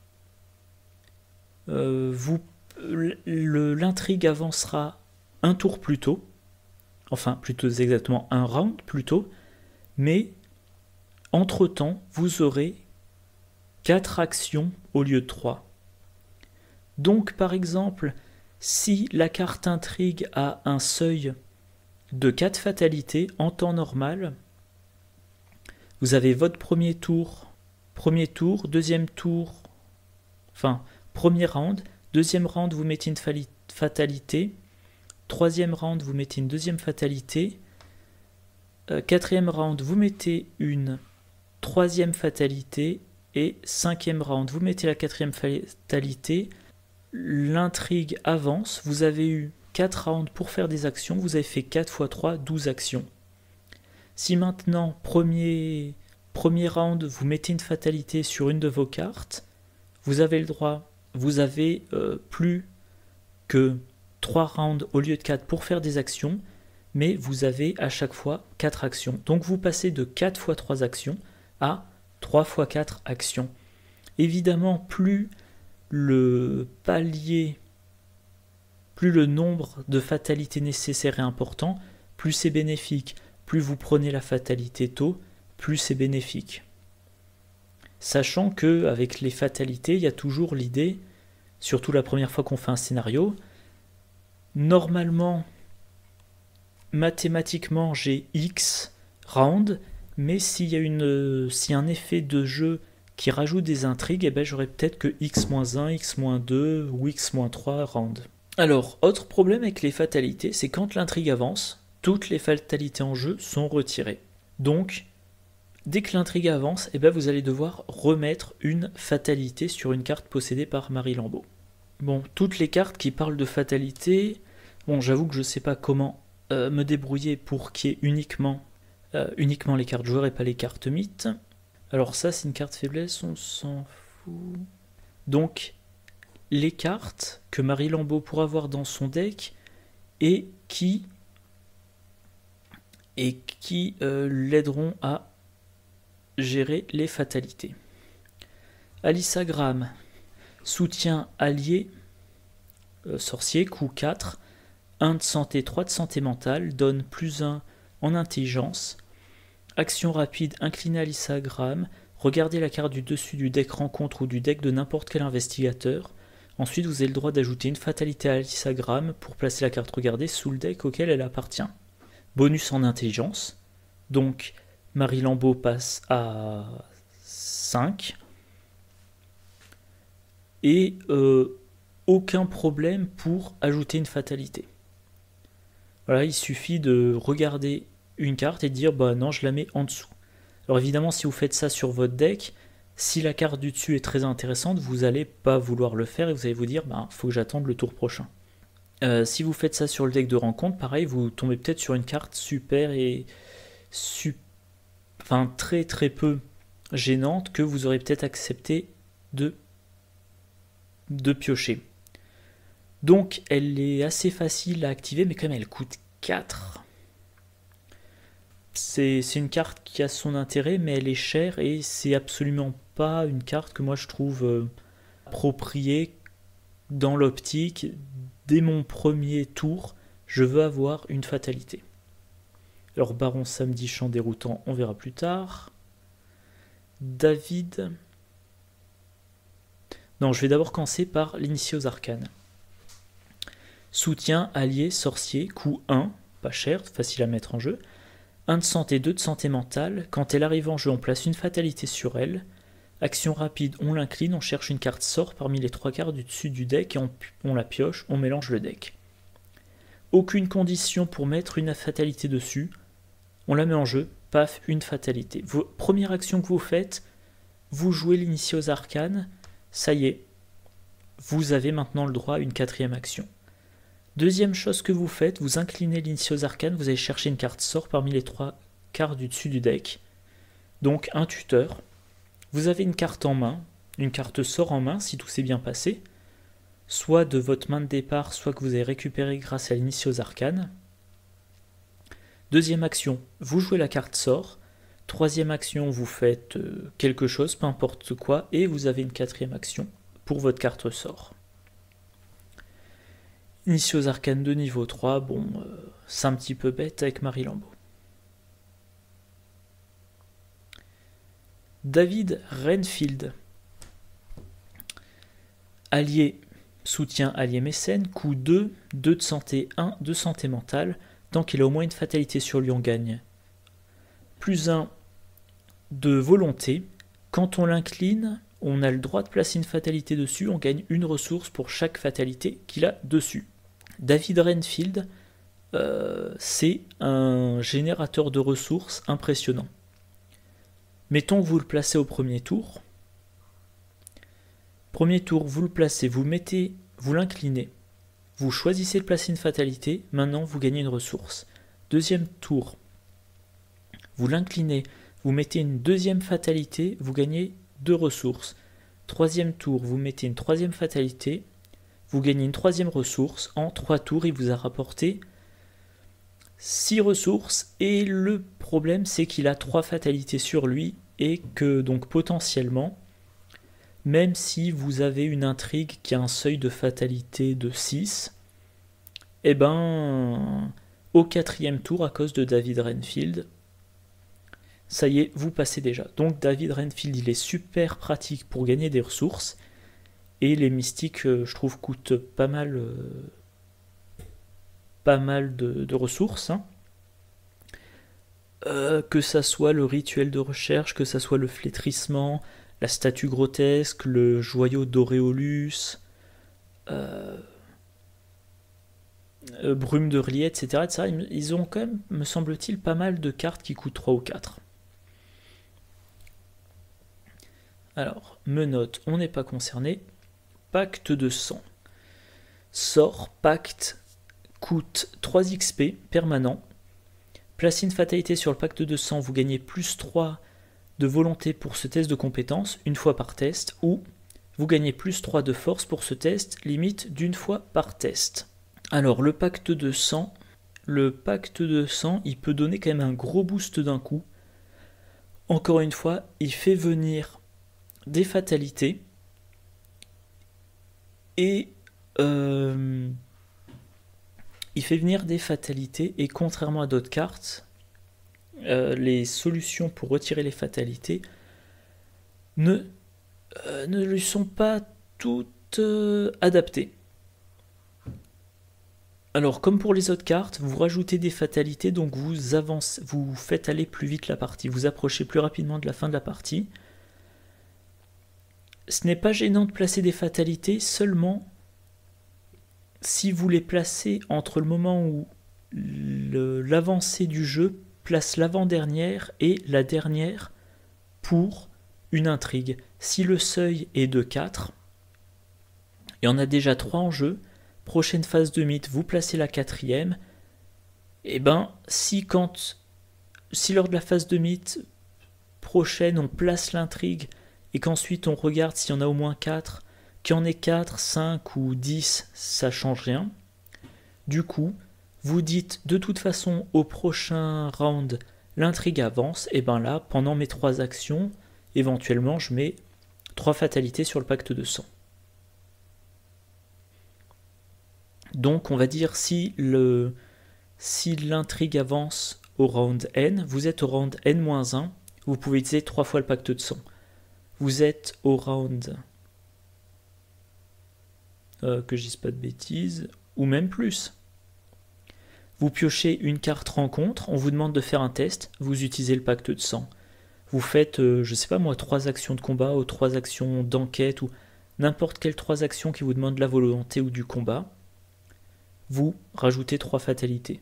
A: l'intrigue avancera un tour plus tôt. Enfin, plutôt exactement un round plus tôt. Mais, entre-temps, vous aurez 4 actions au lieu de 3. Donc, par exemple, si la carte intrigue a un seuil de 4 fatalités en temps normal, vous avez votre premier tour, deuxième tour, enfin, premier round, deuxième round, vous mettez une fatalité, troisième round, vous mettez une deuxième fatalité, quatrième round, vous mettez une troisième fatalité, et cinquième round, vous mettez la quatrième fatalité. L'intrigue avance, vous avez eu 4 rounds pour faire des actions, vous avez fait 4 x 3, 12 actions. Si maintenant, premier round, vous mettez une fatalité sur une de vos cartes, vous avez le droit, vous avez plus que 3 rounds au lieu de 4 pour faire des actions, mais vous avez à chaque fois 4 actions. Donc vous passez de 4 x 3 actions à 3 x 4 actions. Évidemment, plus le palier, plus le nombre de fatalités nécessaires est important, plus c'est bénéfique. plus vous prenez la fatalité tôt, plus c'est bénéfique. Sachant que avec les fatalités, il y a toujours l'idée, surtout la première fois qu'on fait un scénario, normalement, mathématiquement, j'ai X round, mais s'il y a un effet de jeu qui rajoute des intrigues, eh ben, j'aurai peut-être que X-1, X-2 ou X-3 round. Alors, autre problème avec les fatalités, c'est quand l'intrigue avance, toutes les fatalités en jeu sont retirées. Donc, dès que l'intrigue avance, eh ben, vous allez devoir remettre une fatalité sur une carte possédée par Marie Lambeau. Bon, toutes les cartes qui parlent de fatalité, bon, j'avoue que je ne sais pas comment me débrouiller pour qu'il y ait uniquement les cartes joueurs et pas les cartes mythes. Alors ça, c'est une carte faiblesse, on s'en fout. Donc, les cartes que Marie Lambeau pourra avoir dans son deck et qui l'aideront à gérer les fatalités. Alyssa Graham, soutien allié, sorcier, coût 4, 1 de santé, 3 de santé mentale, donne plus 1 en intelligence. Action rapide, inclinez Alyssa Graham, regardez la carte du dessus du deck rencontre ou du deck de n'importe quel investigateur. Ensuite, vous avez le droit d'ajouter une fatalité à Alyssa Graham pour placer la carte regardée sous le deck auquel elle appartient. Bonus en intelligence, donc Marie Lambeau passe à 5. Et aucun problème pour ajouter une fatalité. Voilà, il suffit de regarder une carte et de dire bah non, je la mets en dessous. Alors évidemment, si vous faites ça sur votre deck, si la carte du dessus est très intéressante, vous n'allez pas vouloir le faire et vous allez vous dire bah faut que j'attende le tour prochain. Si vous faites ça sur le deck de rencontre, pareil, vous tombez peut-être sur une carte super et très très peu gênante que vous aurez peut-être accepté de piocher. Donc elle est assez facile à activer, mais quand même elle coûte 4. C'est une carte qui a son intérêt, mais elle est chère et c'est absolument pas une carte que moi je trouve appropriée dans l'optique. Dès mon premier tour, je veux avoir une fatalité. Alors Baron Samedi, champ déroutant, on verra plus tard. David... Non, je vais d'abord commencer par l'initié aux arcanes. Soutien, allié, sorcier, coût 1, pas cher, facile à mettre en jeu. 1 de santé, 2 de santé mentale. Quand elle arrive en jeu, on place une fatalité sur elle. Action rapide, on l'incline, on cherche une carte sort parmi les 3 cartes du dessus du deck et on la pioche, on mélange le deck. Aucune condition pour mettre une fatalité dessus. On la met en jeu, paf, une fatalité. Première action que vous faites, vous jouez l'initié aux arcanes. Ça y est, vous avez maintenant le droit à une 4e action. Deuxième chose que vous faites, vous inclinez l'initié aux arcanes, vous allez chercher une carte sort parmi les 3 cartes du dessus du deck. Donc un tuteur. Vous avez une carte en main, une carte sort en main si tout s'est bien passé, soit de votre main de départ, soit que vous avez récupéré grâce à l'initié aux arcanes. Deuxième action, vous jouez la carte sort. Troisième action, vous faites quelque chose, peu importe quoi, et vous avez une 4e action pour votre carte sort. Initié aux arcanes de niveau 3, bon, c'est un petit peu bête avec Marie Lambeau. David Renfield. Allié, soutien, allié mécène, coût 2, 2 de santé, 1 de santé mentale. Tant qu'il a au moins une fatalité sur lui, on gagne. Plus 1 de volonté. Quand on l'incline, on a le droit de placer une fatalité dessus, on gagne une ressource pour chaque fatalité qu'il a dessus. David Renfield, c'est un générateur de ressources impressionnant. Mettons que vous le placez au premier tour. Premier tour, vous le placez, vous l'inclinez, vous choisissez de placer une fatalité, maintenant vous gagnez une ressource. Deuxième tour, vous l'inclinez, vous mettez une 2e fatalité, vous gagnez 2 ressources. Troisième tour, vous mettez une 3e fatalité, vous gagnez une 3e ressource. En 3 tours, il vous a rapporté 6 ressources. Et le problème, c'est qu'il a 3 fatalités sur lui et que donc potentiellement, même si vous avez une intrigue qui a un seuil de fatalité de 6, eh ben, au 4e tour à cause de David Renfield. Ça y est, vous passez déjà. Donc David Renfield, il est super pratique pour gagner des ressources. Et les mystiques, je trouve, coûtent pas mal de ressources. Hein. Que ça soit le rituel de recherche, que ça soit le flétrissement, la statue grotesque, le joyau d'Auréolus, brume de Rliet, etc. Ils ont quand même, me semble-t-il, pas mal de cartes qui coûtent 3 ou 4. Alors, menottes, on n'est pas concerné. Pacte de sang. Sort, pacte, coûte 3 XP permanent. Placez une fatalité sur le pacte de sang, vous gagnez plus 3 de volonté pour ce test de compétence, une fois par test, ou vous gagnez plus 3 de force pour ce test, limite d'une fois par test. Alors le pacte de sang, il peut donner quand même un gros boost d'un coup. Encore une fois, il fait venir des fatalités, et contrairement à d'autres cartes, les solutions pour retirer les fatalités ne lui sont pas toutes adaptées. Alors comme pour les autres cartes, vous rajoutez des fatalités, donc vous avancez, vous faites aller plus vite la partie, vous approchez plus rapidement de la fin de la partie. Ce n'est pas gênant de placer des fatalités, seulement si vous les placez entre le moment où l'avancée du jeu place l'avant-dernière et la dernière pour une intrigue. Si le seuil est de 4, et on a déjà 3 en jeu, prochaine phase de mythe, vous placez la 4e, et ben si lors de la phase de mythe prochaine on place l'intrigue et qu'ensuite on regarde s'il y en a au moins 4, qu'il y en ait 4, 5 ou 10, ça change rien. Du coup, vous dites de toute façon au prochain round l'intrigue avance, et ben là, pendant mes 3 actions, éventuellement je mets 3 fatalités sur le pacte de sang. Donc on va dire si l'intrigue avance au round N, vous êtes au round N-1, vous pouvez utiliser 3 fois le pacte de sang. Vous êtes au round, que je dise pas de bêtises, ou même plus. Vous piochez une carte rencontre, on vous demande de faire un test, vous utilisez le pacte de sang. Vous faites, je sais pas moi, 3 actions de combat ou 3 actions d'enquête ou n'importe quelle 3 actions qui vous demandent de la volonté ou du combat. Vous rajoutez 3 fatalités.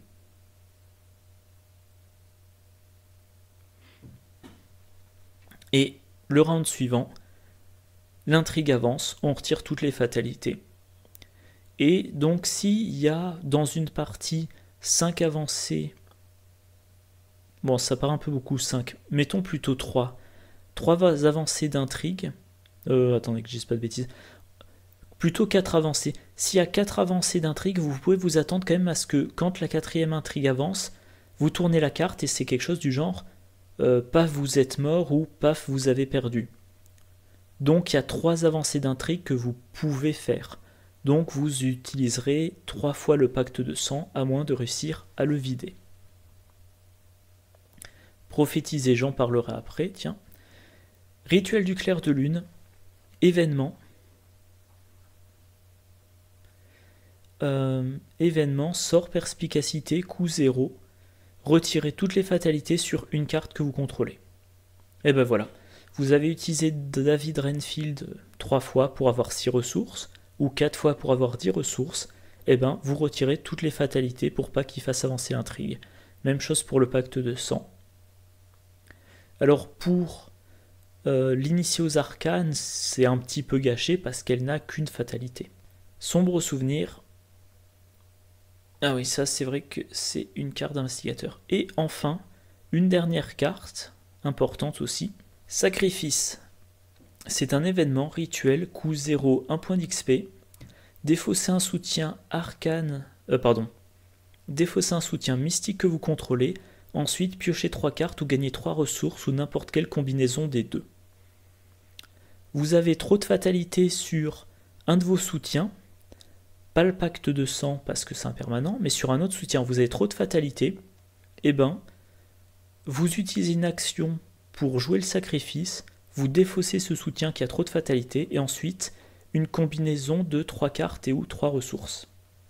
A: Et le round suivant, l'intrigue avance, on retire toutes les fatalités. Et donc s'il y a dans une partie 5 avancées, bon ça paraît un peu beaucoup 5, mettons plutôt 3 avancées d'intrigue, attendez que je dise pas de bêtises, plutôt 4 avancées. S'il y a 4 avancées d'intrigue, vous pouvez vous attendre quand même à ce que quand la 4e intrigue avance, vous tournez la carte et c'est quelque chose du genre paf vous êtes mort ou paf vous avez perdu. Donc il y a 3 avancées d'intrigue que vous pouvez faire. Donc vous utiliserez 3 fois le pacte de sang à moins de réussir à le vider. Prophétiser, j'en parlerai après, tiens. Rituel du clair de lune, événement. Événement, sort perspicacité, coût 0. Retirez toutes les fatalités sur une carte que vous contrôlez. Et ben voilà. Vous avez utilisé David Renfield 3 fois pour avoir 6 ressources, ou 4 fois pour avoir 10 ressources, et ben vous retirez toutes les fatalités pour pas qu'il fasse avancer l'intrigue. Même chose pour le pacte de sang. Alors pour l'initier aux arcanes, c'est un petit peu gâché parce qu'elle n'a qu'une fatalité. Sombre souvenir. Ah oui, ça c'est vrai que c'est une carte d'investigateur. Et enfin, une dernière carte, importante aussi. Sacrifice. C'est un événement rituel, coût 0, 1 point d'XP. Défausser un soutien arcane. Défausser un soutien mystique que vous contrôlez. Ensuite, piochez 3 cartes ou gagnez 3 ressources ou n'importe quelle combinaison des deux. Vous avez trop de fatalité sur un de vos soutiens. pas le pacte de sang parce que c'est impermanent, mais sur un autre soutien, vous avez trop de fatalité, eh ben, vous utilisez une action pour jouer le sacrifice, vous défaussez ce soutien qui a trop de fatalité, et ensuite une combinaison de 3 cartes et ou 3 ressources.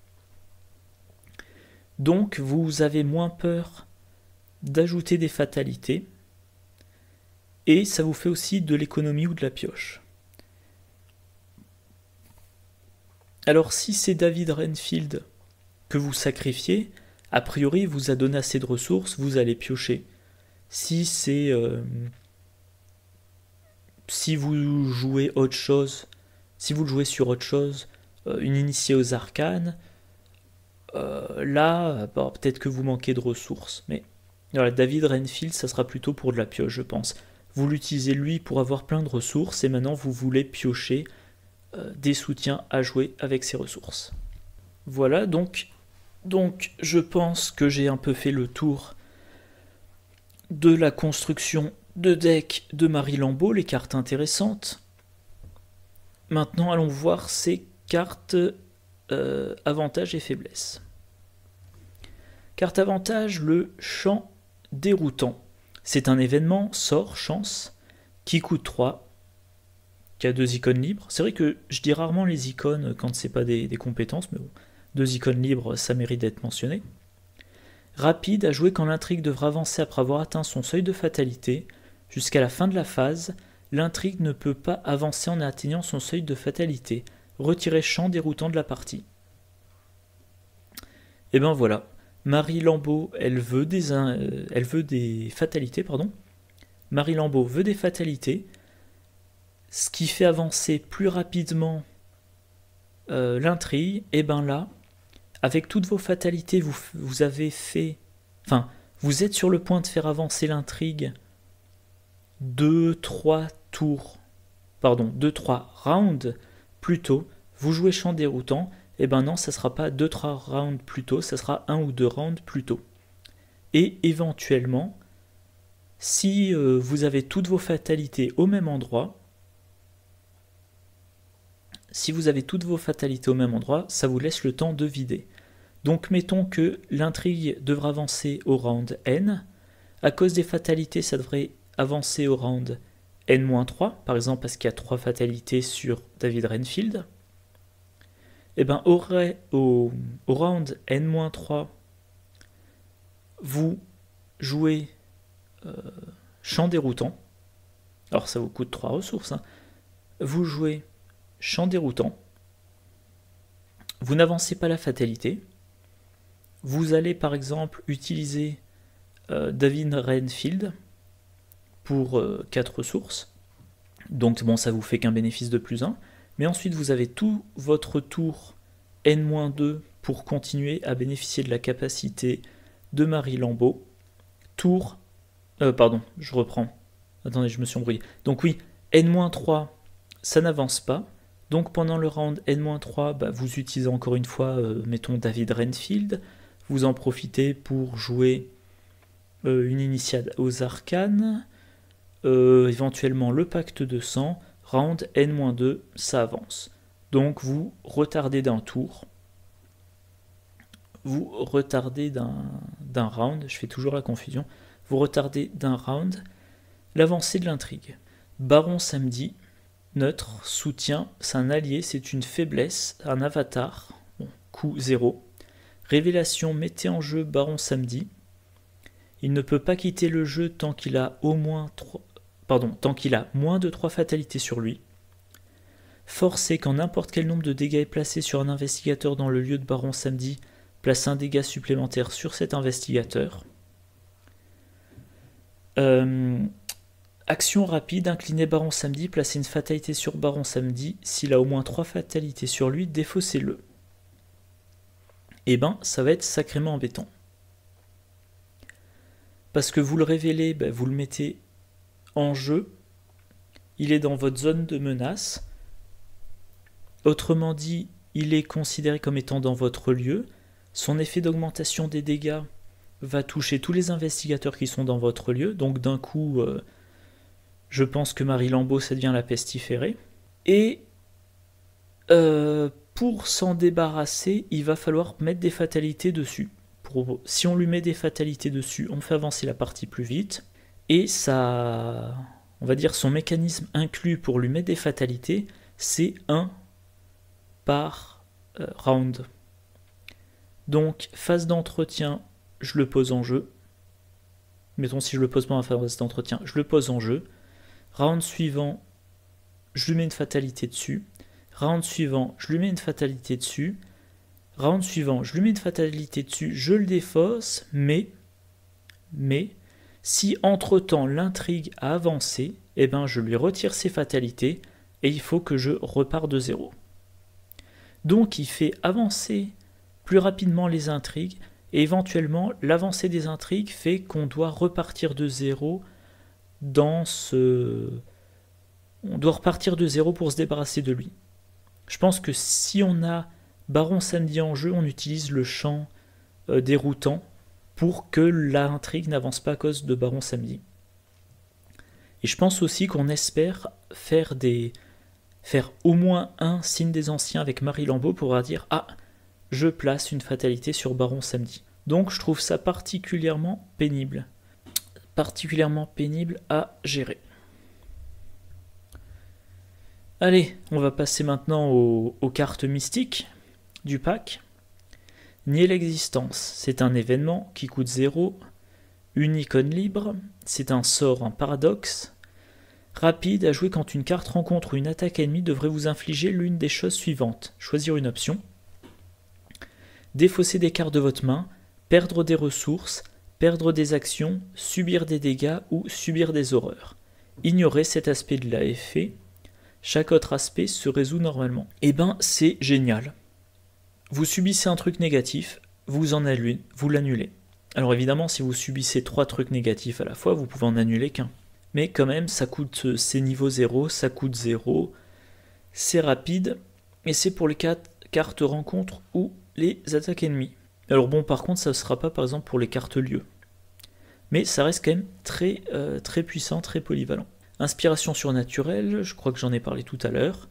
A: Donc vous avez moins peur d'ajouter des fatalités, et ça vous fait aussi de l'économie ou de la pioche. Alors si c'est David Renfield que vous sacrifiez, a priori il vous a donné assez de ressources, vous allez piocher. Si c'est si vous jouez autre chose, si vous le jouez sur autre chose, une initiée aux arcanes, là, peut-être que vous manquez de ressources. Mais voilà, David Renfield, ça sera plutôt pour de la pioche, je pense. Vous l'utilisez lui pour avoir plein de ressources, et maintenant vous voulez piocher des soutiens à jouer avec ces ressources. Voilà, donc je pense que j'ai un peu fait le tour de la construction de deck de Marie Lambeau, les cartes intéressantes. Maintenant, allons voir ces cartes avantages et faiblesses. Carte avantage, le champ déroutant. C'est un événement, sort, chance, qui coûte 3, qui a 2 icônes libres. C'est vrai que je dis rarement les icônes quand c'est pas des compétences, mais bon, 2 icônes libres, ça mérite d'être mentionné. Rapide à jouer quand l'intrigue devra avancer après avoir atteint son seuil de fatalité. Jusqu'à la fin de la phase, l'intrigue ne peut pas avancer en atteignant son seuil de fatalité. Retirez champ déroutant de la partie. Et ben voilà, Marie Lambeau, elle veut des fatalités, pardon. Marie Lambeau veut des fatalités, ce qui fait avancer plus rapidement l'intrigue. Et ben là, avec toutes vos fatalités, vous avez fait... Enfin, vous êtes sur le point de faire avancer l'intrigue 2-3 rounds plus tôt. Vous jouez champ déroutant, et ben non, ça sera pas 2-3 rounds plus tôt, ça sera 1 ou 2 rounds plus tôt. Et éventuellement, si vous avez toutes vos fatalités au même endroit, ça vous laisse le temps de vider. Donc mettons que l'intrigue devra avancer au round N. À cause des fatalités, ça devrait avancer au round N-3, par exemple parce qu'il y a 3 fatalités sur David Renfield. Et bien au round N-3, vous jouez champ déroutant. Alors ça vous coûte 3 ressources. Hein. Vous jouez champ déroutant. Vous n'avancez pas la fatalité. Vous allez par exemple utiliser David Renfield pour 4 ressources. Donc bon, ça vous fait qu'un bénéfice de plus 1. Mais ensuite vous avez tout votre tour N-2 pour continuer à bénéficier de la capacité de Marie Lambeau. Je reprends. Attendez, je me suis embrouillé. Donc oui, N-3, ça n'avance pas. Donc pendant le round N-3, vous utilisez encore une fois, mettons David Renfield. Vous en profitez pour jouer une initiade aux arcanes. Éventuellement le pacte de sang. Round N-2, ça avance. Donc vous retardez d'un tour. Vous retardez d'un round. Je fais toujours la confusion. Vous retardez d'un round l'avancée de l'intrigue. Baron Samedi, neutre, soutien, c'est un allié, c'est une faiblesse, un avatar, bon, coût 0. Révélation, mettez en jeu Baron Samedi. Il ne peut pas quitter le jeu tant qu'il a moins de 3 fatalités sur lui. Forcez quand n'importe quel nombre de dégâts est placé sur un investigateur dans le lieu de Baron Samedi, place un dégât supplémentaire sur cet investigateur. Action rapide, inclinez Baron Samedi, placez une fatalité sur Baron Samedi. S'il a au moins 3 fatalités sur lui, défaussez-le. Et ben, ça va être sacrément embêtant. Parce que vous le révélez, vous le mettez en jeu. Il est dans votre zone de menace. Autrement dit, il est considéré comme étant dans votre lieu. Son effet d'augmentation des dégâts va toucher tous les investigateurs qui sont dans votre lieu. Donc d'un coup, je pense que Marie Lambeau, ça devient la pestiférée. Et pour s'en débarrasser, il va falloir mettre des fatalités dessus. Si on lui met des fatalités dessus, on fait avancer la partie plus vite. Et ça, on va dire son mécanisme inclus pour lui mettre des fatalités, c'est 1 par round. Donc, phase d'entretien, je le pose en jeu. Mettons si je le pose pas en phase d'entretien, je le pose en jeu. Round suivant, je lui mets une fatalité dessus. Round suivant, je lui mets une fatalité dessus. Round suivant, je lui mets une fatalité dessus, je le défausse, mais si entre-temps l'intrigue a avancé, eh ben je lui retire ses fatalités et il faut que je reparte de zéro. Donc il fait avancer plus rapidement les intrigues et éventuellement l'avancée des intrigues fait qu'on doit repartir de zéro On doit repartir de zéro pour se débarrasser de lui. Je pense que si on a Baron Samedi en jeu, on utilise le champ déroutant pour que l'intrigue n'avance pas à cause de Baron Samedi. Et je pense aussi qu'on espère faire au moins un signe des anciens avec Marie Lambeau pour dire « Ah, je place une fatalité sur Baron Samedi ». Donc je trouve ça particulièrement pénible à gérer. Allez, on va passer maintenant aux cartes mystiques du pack. Nier l'existence, c'est un événement qui coûte 0. Une icône libre, c'est un sort en paradoxe. Rapide à jouer quand une carte rencontre une attaque ennemie devrait vous infliger l'une des choses suivantes. Choisir une option. Défausser des cartes de votre main, perdre des ressources, perdre des actions, subir des dégâts ou subir des horreurs. Ignorer cet aspect de l'effet. Chaque autre aspect se résout normalement. Eh ben, c'est génial. Vous subissez un truc négatif, vous l'annulez. Alors évidemment, si vous subissez 3 trucs négatifs à la fois, vous pouvez en annuler qu'un. Mais quand même, c'est niveau 0, ça coûte 0, c'est rapide, et c'est pour les cartes rencontres ou les attaques ennemies. Alors bon, par contre, ça ne sera pas par exemple pour les cartes lieux. Mais ça reste quand même très, très puissant, très polyvalent. Inspiration surnaturelle, je crois que j'en ai parlé tout à l'heure.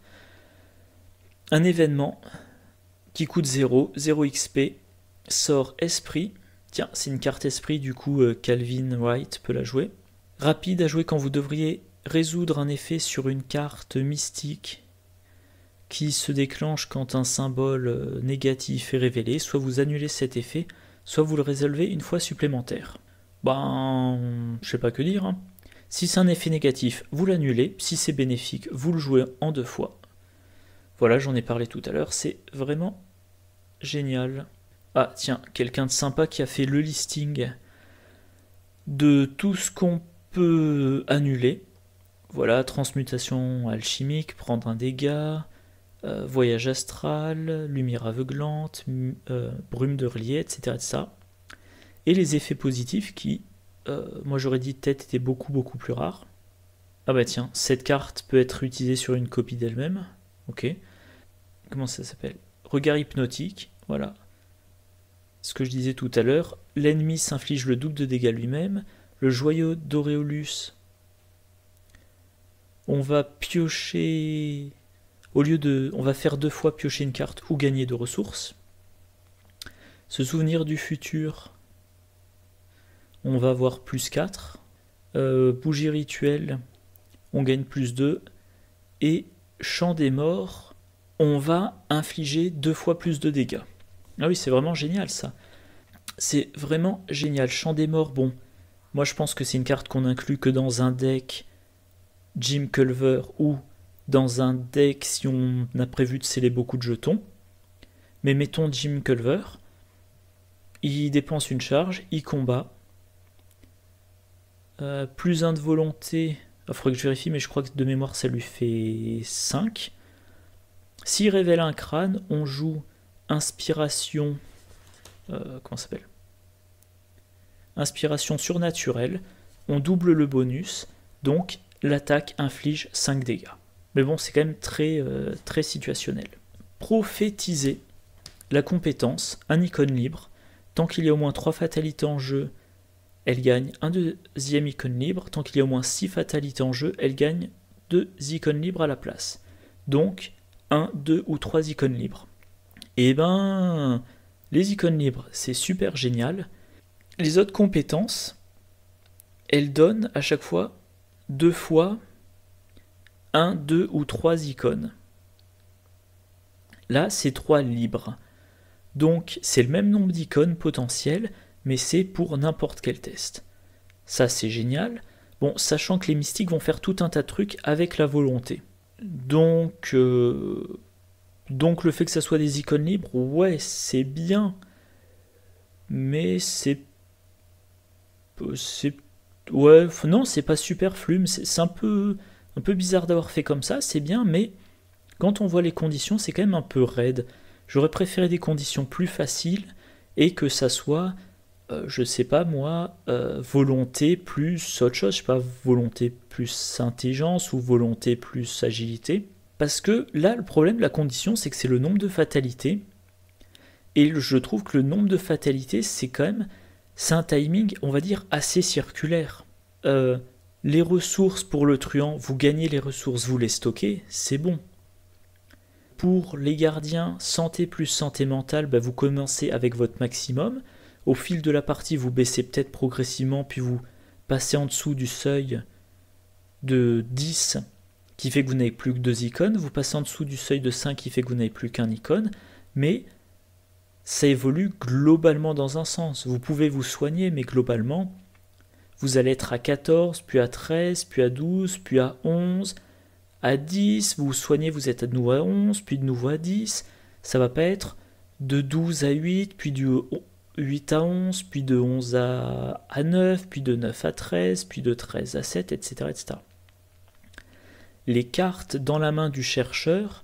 A: Un événement qui coûte 0, 0 XP, sort esprit. Tiens, c'est une carte esprit, du coup Calvin Wright peut la jouer. Rapide à jouer quand vous devriez résoudre un effet sur une carte mystique qui se déclenche quand un symbole négatif est révélé. Soit vous annulez cet effet, soit vous le résolvez une fois supplémentaire. Je sais pas que dire. Si c'est un effet négatif, vous l'annulez. Si c'est bénéfique, vous le jouez en 2 fois. Voilà, j'en ai parlé tout à l'heure, c'est vraiment génial. Ah tiens, quelqu'un de sympa qui a fait le listing de tout ce qu'on peut annuler. Voilà, transmutation alchimique, prendre un dégât, voyage astral, lumière aveuglante, brume de relier, etc., etc. Et les effets positifs qui, moi j'aurais dit tête étaient beaucoup plus rares. Ah bah tiens, cette carte peut être utilisée sur une copie d'elle-même. Ok. Comment ça s'appelle? Regard hypnotique, voilà. Ce que je disais tout à l'heure, l'ennemi s'inflige le double de dégâts lui-même. Le joyau d'Auréolus, on va piocher, on va faire 2 fois piocher une carte ou gagner de ressources. Se souvenir du futur, on va avoir plus 4. Bougie rituelle, on gagne plus 2. Et chant des morts, on va infliger 2 fois plus de dégâts. Ah oui, c'est vraiment génial ça. C'est vraiment génial. Chant des morts, bon, moi je pense que c'est une carte qu'on inclut que dans un deck Jim Culver ou dans un deck si on a prévu de sceller beaucoup de jetons. Mais mettons Jim Culver, il dépense une charge, il combat. Plus 1 de volonté, il faudrait que je vérifie, mais je crois que de mémoire ça lui fait 5. S'il révèle un crâne, on joue inspiration. Comment ça s'appelle? Inspiration surnaturelle. On double le bonus, donc l'attaque inflige 5 dégâts. Mais bon, c'est quand même très, très situationnel. Prophétiser. La compétence, un icône libre. Tant qu'il y a au moins 3 fatalités en jeu, elle gagne un 2e icône libre. Tant qu'il y a au moins 6 fatalités en jeu, elle gagne 2 icônes libres à la place. Donc, 1, 2 ou 3 icônes libres. Et ben, les icônes libres, c'est super génial. Les autres compétences, elles donnent à chaque fois 2 fois 1, 2 ou 3 icônes. Là, c'est 3 libres. Donc, c'est le même nombre d'icônes potentielles, mais c'est pour n'importe quel test. Ça, c'est génial. Bon, sachant que les mystiques vont faire tout un tas de trucs avec la volonté. Donc le fait que ça soit des icônes libres, ouais, c'est bien. Mais ouais, non, c'est pas superflu. C'est un peu bizarre d'avoir fait comme ça, c'est bien, mais quand on voit les conditions, c'est quand même un peu raide. J'aurais préféré des conditions plus faciles et que ça soit, je sais pas moi, volonté plus autre chose, je sais pas, volonté plus intelligence ou volonté plus agilité. Parce que là, le problème de la condition, c'est que c'est le nombre de fatalités. Et je trouve que le nombre de fatalités, c'est un timing, on va dire, assez circulaire. Les ressources pour le truand, vous gagnez les ressources, vous les stockez, c'est bon. Pour les gardiens, santé plus santé mentale, bah vous commencez avec votre maximum. Au fil de la partie, vous baissez peut-être progressivement, puis vous passez en dessous du seuil de 10, qui fait que vous n'avez plus que 2 icônes. Vous passez en dessous du seuil de 5, qui fait que vous n'avez plus qu'un icône. Mais ça évolue globalement dans un sens. Vous pouvez vous soigner, mais globalement, vous allez être à 14, puis à 13, puis à 12, puis à 11... à 10, vous vous soignez, vous êtes à nouveau à 11, puis de nouveau à 10. Ça va pas être de 12 à 8, puis du 8 à 11, puis de 11 à 9, puis de 9 à 13, puis de 13 à 7, etc., etc. Les cartes dans la main du chercheur,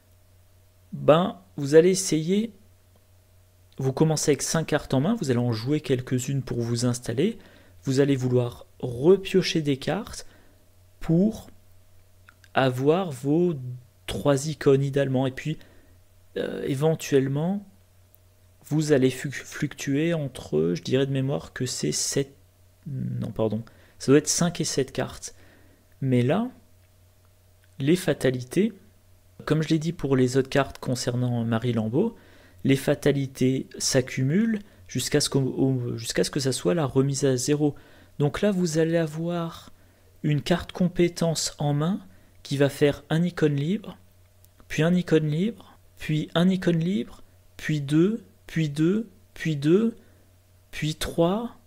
A: ben, vous allez essayer, vous commencez avec 5 cartes en main, vous allez en jouer quelques-unes pour vous installer, vous allez vouloir repiocher des cartes pour avoir vos 3 icônes idéalement, et puis éventuellement vous allez fluctuer entre, je dirais de mémoire que c'est 7, non pardon, ça doit être 5 et 7 cartes. Mais là, les fatalités, comme je l'ai dit pour les autres cartes concernant Marie Lambeau, les fatalités s'accumulent jusqu'à ce que ça soit la remise à 0. Donc là, vous allez avoir une carte compétence en main qui va faire un icône libre, puis un icône libre, puis un icône libre, puis 2, puis 2, puis 2, puis 3,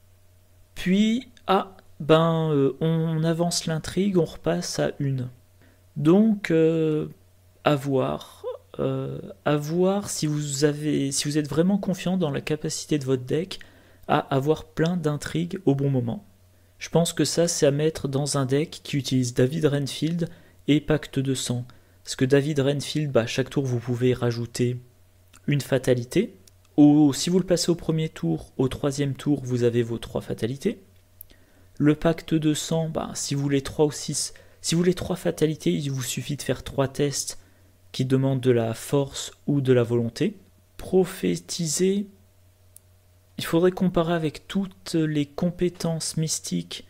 A: puis on avance l'intrigue, on repasse à 1. Donc, à voir si vous êtes vraiment confiant dans la capacité de votre deck à avoir plein d'intrigues au bon moment. Je pense que ça, c'est à mettre dans un deck qui utilise David Renfield et Pacte de sang. Parce que David Renfield, chaque tour, vous pouvez rajouter une fatalité. Si vous le placez au premier tour, au 3e tour, vous avez vos 3 fatalités. Le Pacte de sang, si vous voulez 3 ou 6, si vous voulez 3 fatalités, il vous suffit de faire 3 tests qui demandent de la force ou de la volonté. Prophétiser, il faudrait comparer avec toutes les compétences mystiques,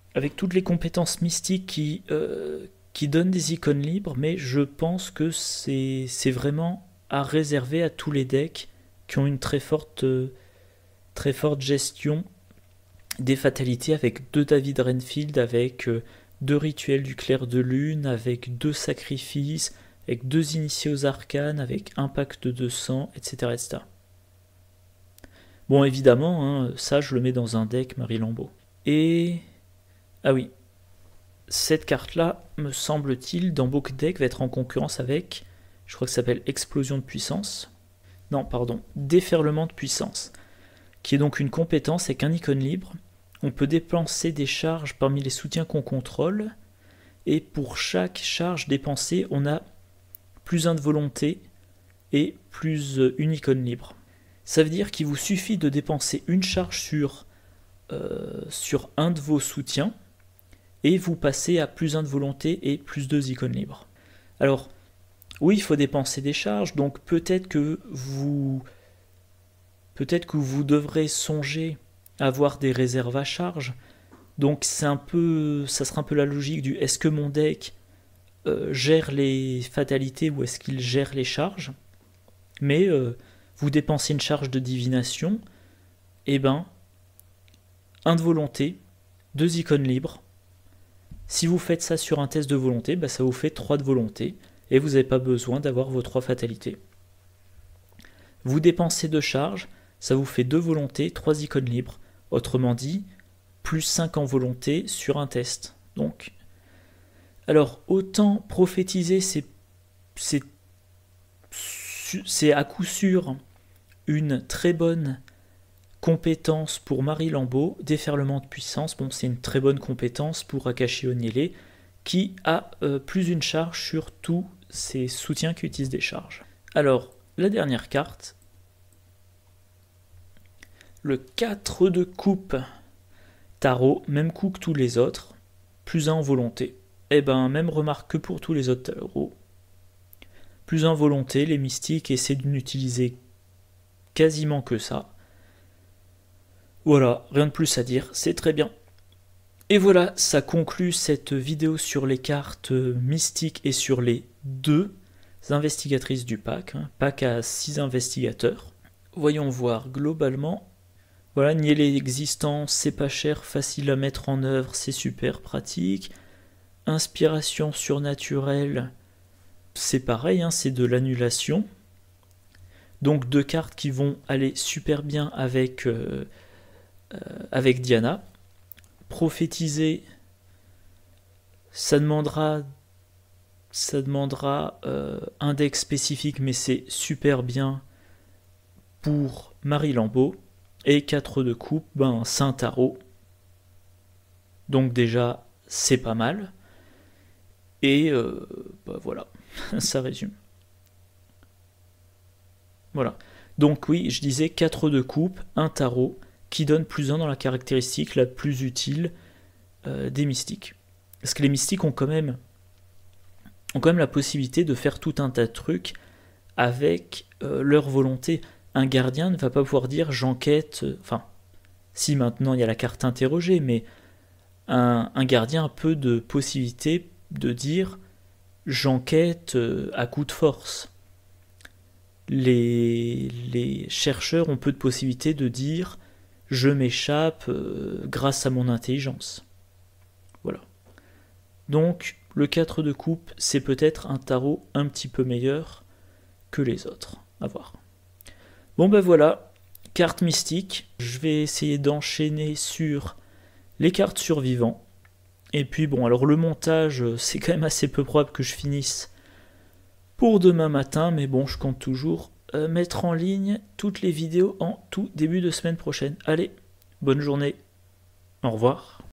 A: qui donnent des icônes libres, mais je pense que c'est vraiment à réserver à tous les decks qui ont une très forte gestion des fatalités, avec 2 David Renfield, avec 2 rituels du clair de lune, avec 2 sacrifices, avec 2 initiés aux arcanes, avec un pacte de sang, etc. etc. Bon, évidemment, ça je le mets dans un deck Marie Lambeau. Et... ah oui, cette carte-là, me semble-t-il, dans beaucoup de decks, va être en concurrence avec, je crois que ça s'appelle Explosion de puissance. Non, pardon, Déferlement de puissance, qui est donc une compétence avec un icône libre. On peut dépenser des charges parmi les soutiens qu'on contrôle, et pour chaque charge dépensée, on a plus 1 de volonté et plus une icône libre. Ça veut dire qu'il vous suffit de dépenser une charge sur un de vos soutiens, et vous passez à plus 1 de volonté et plus 2 icônes libres. Alors, oui, il faut dépenser des charges, donc peut-être que vous devrez songer à avoir des réserves à charge. Donc ça sera un peu la logique du est-ce que mon deck gère les fatalités ou est-ce qu'il gère les charges. mais vous dépensez une charge de divination, et ben 1 de volonté, 2 icônes libres. Si vous faites ça sur un test de volonté, bah ça vous fait 3 de volonté, et vous n'avez pas besoin d'avoir vos 3 fatalités. Vous dépensez 2 charges, ça vous fait 2 volontés, 3 icônes libres. Autrement dit, plus 5 en volonté sur un test. Donc, alors, autant prophétiser, c'est à coup sûr une très bonne compétence pour Marie Lambeau. Déferlement de puissance, bon, c'est une très bonne compétence pour Akashi Oniele, qui a plus une charge sur tous ses soutiens qui utilisent des charges. Alors, la dernière carte, le 4 de coupe tarot, même coup que tous les autres, plus 1 en volonté. Eh ben, même remarque que pour tous les autres tarots. Plus 1 en volonté, les mystiques essaient de n'utiliser quasiment que ça. Voilà, rien de plus à dire, c'est très bien. Et voilà, ça conclut cette vidéo sur les cartes mystiques et sur les 2 investigatrices du pack. Pack à 6 investigateurs. Voyons voir globalement. Voilà, nier l'existence, c'est pas cher, facile à mettre en œuvre, c'est super pratique. Inspiration surnaturelle, c'est pareil, c'est de l'annulation. Donc 2 cartes qui vont aller super bien avec Diana. Prophétiser, ça demandera un deck spécifique, mais c'est super bien pour Marie Lambeau. Et 4 de coupe, Saint Tarot. Donc déjà, c'est pas mal. Et voilà, ça résume. Voilà. Donc oui, je disais 4 de coupe, un tarot, qui donne plus 1 dans la caractéristique la plus utile des mystiques. Parce que les mystiques ont quand même la possibilité de faire tout un tas de trucs avec leur volonté. Un gardien ne va pas pouvoir dire j'enquête, enfin, si maintenant il y a la carte interrogée, mais un gardien a un peu de possibilité de dire j'enquête à coup de force. Les chercheurs ont peu de possibilités de dire je m'échappe grâce à mon intelligence. Voilà. Donc le 4 de coupe, c'est peut-être un tarot un petit peu meilleur que les autres. À voir. Bon voilà, carte mystique. Je vais essayer d'enchaîner sur les cartes survivants. Et puis bon, alors le montage, c'est quand même assez peu probable que je finisse pour demain matin, mais bon, je compte toujours mettre en ligne toutes les vidéos en tout début de semaine prochaine. Allez, bonne journée, au revoir.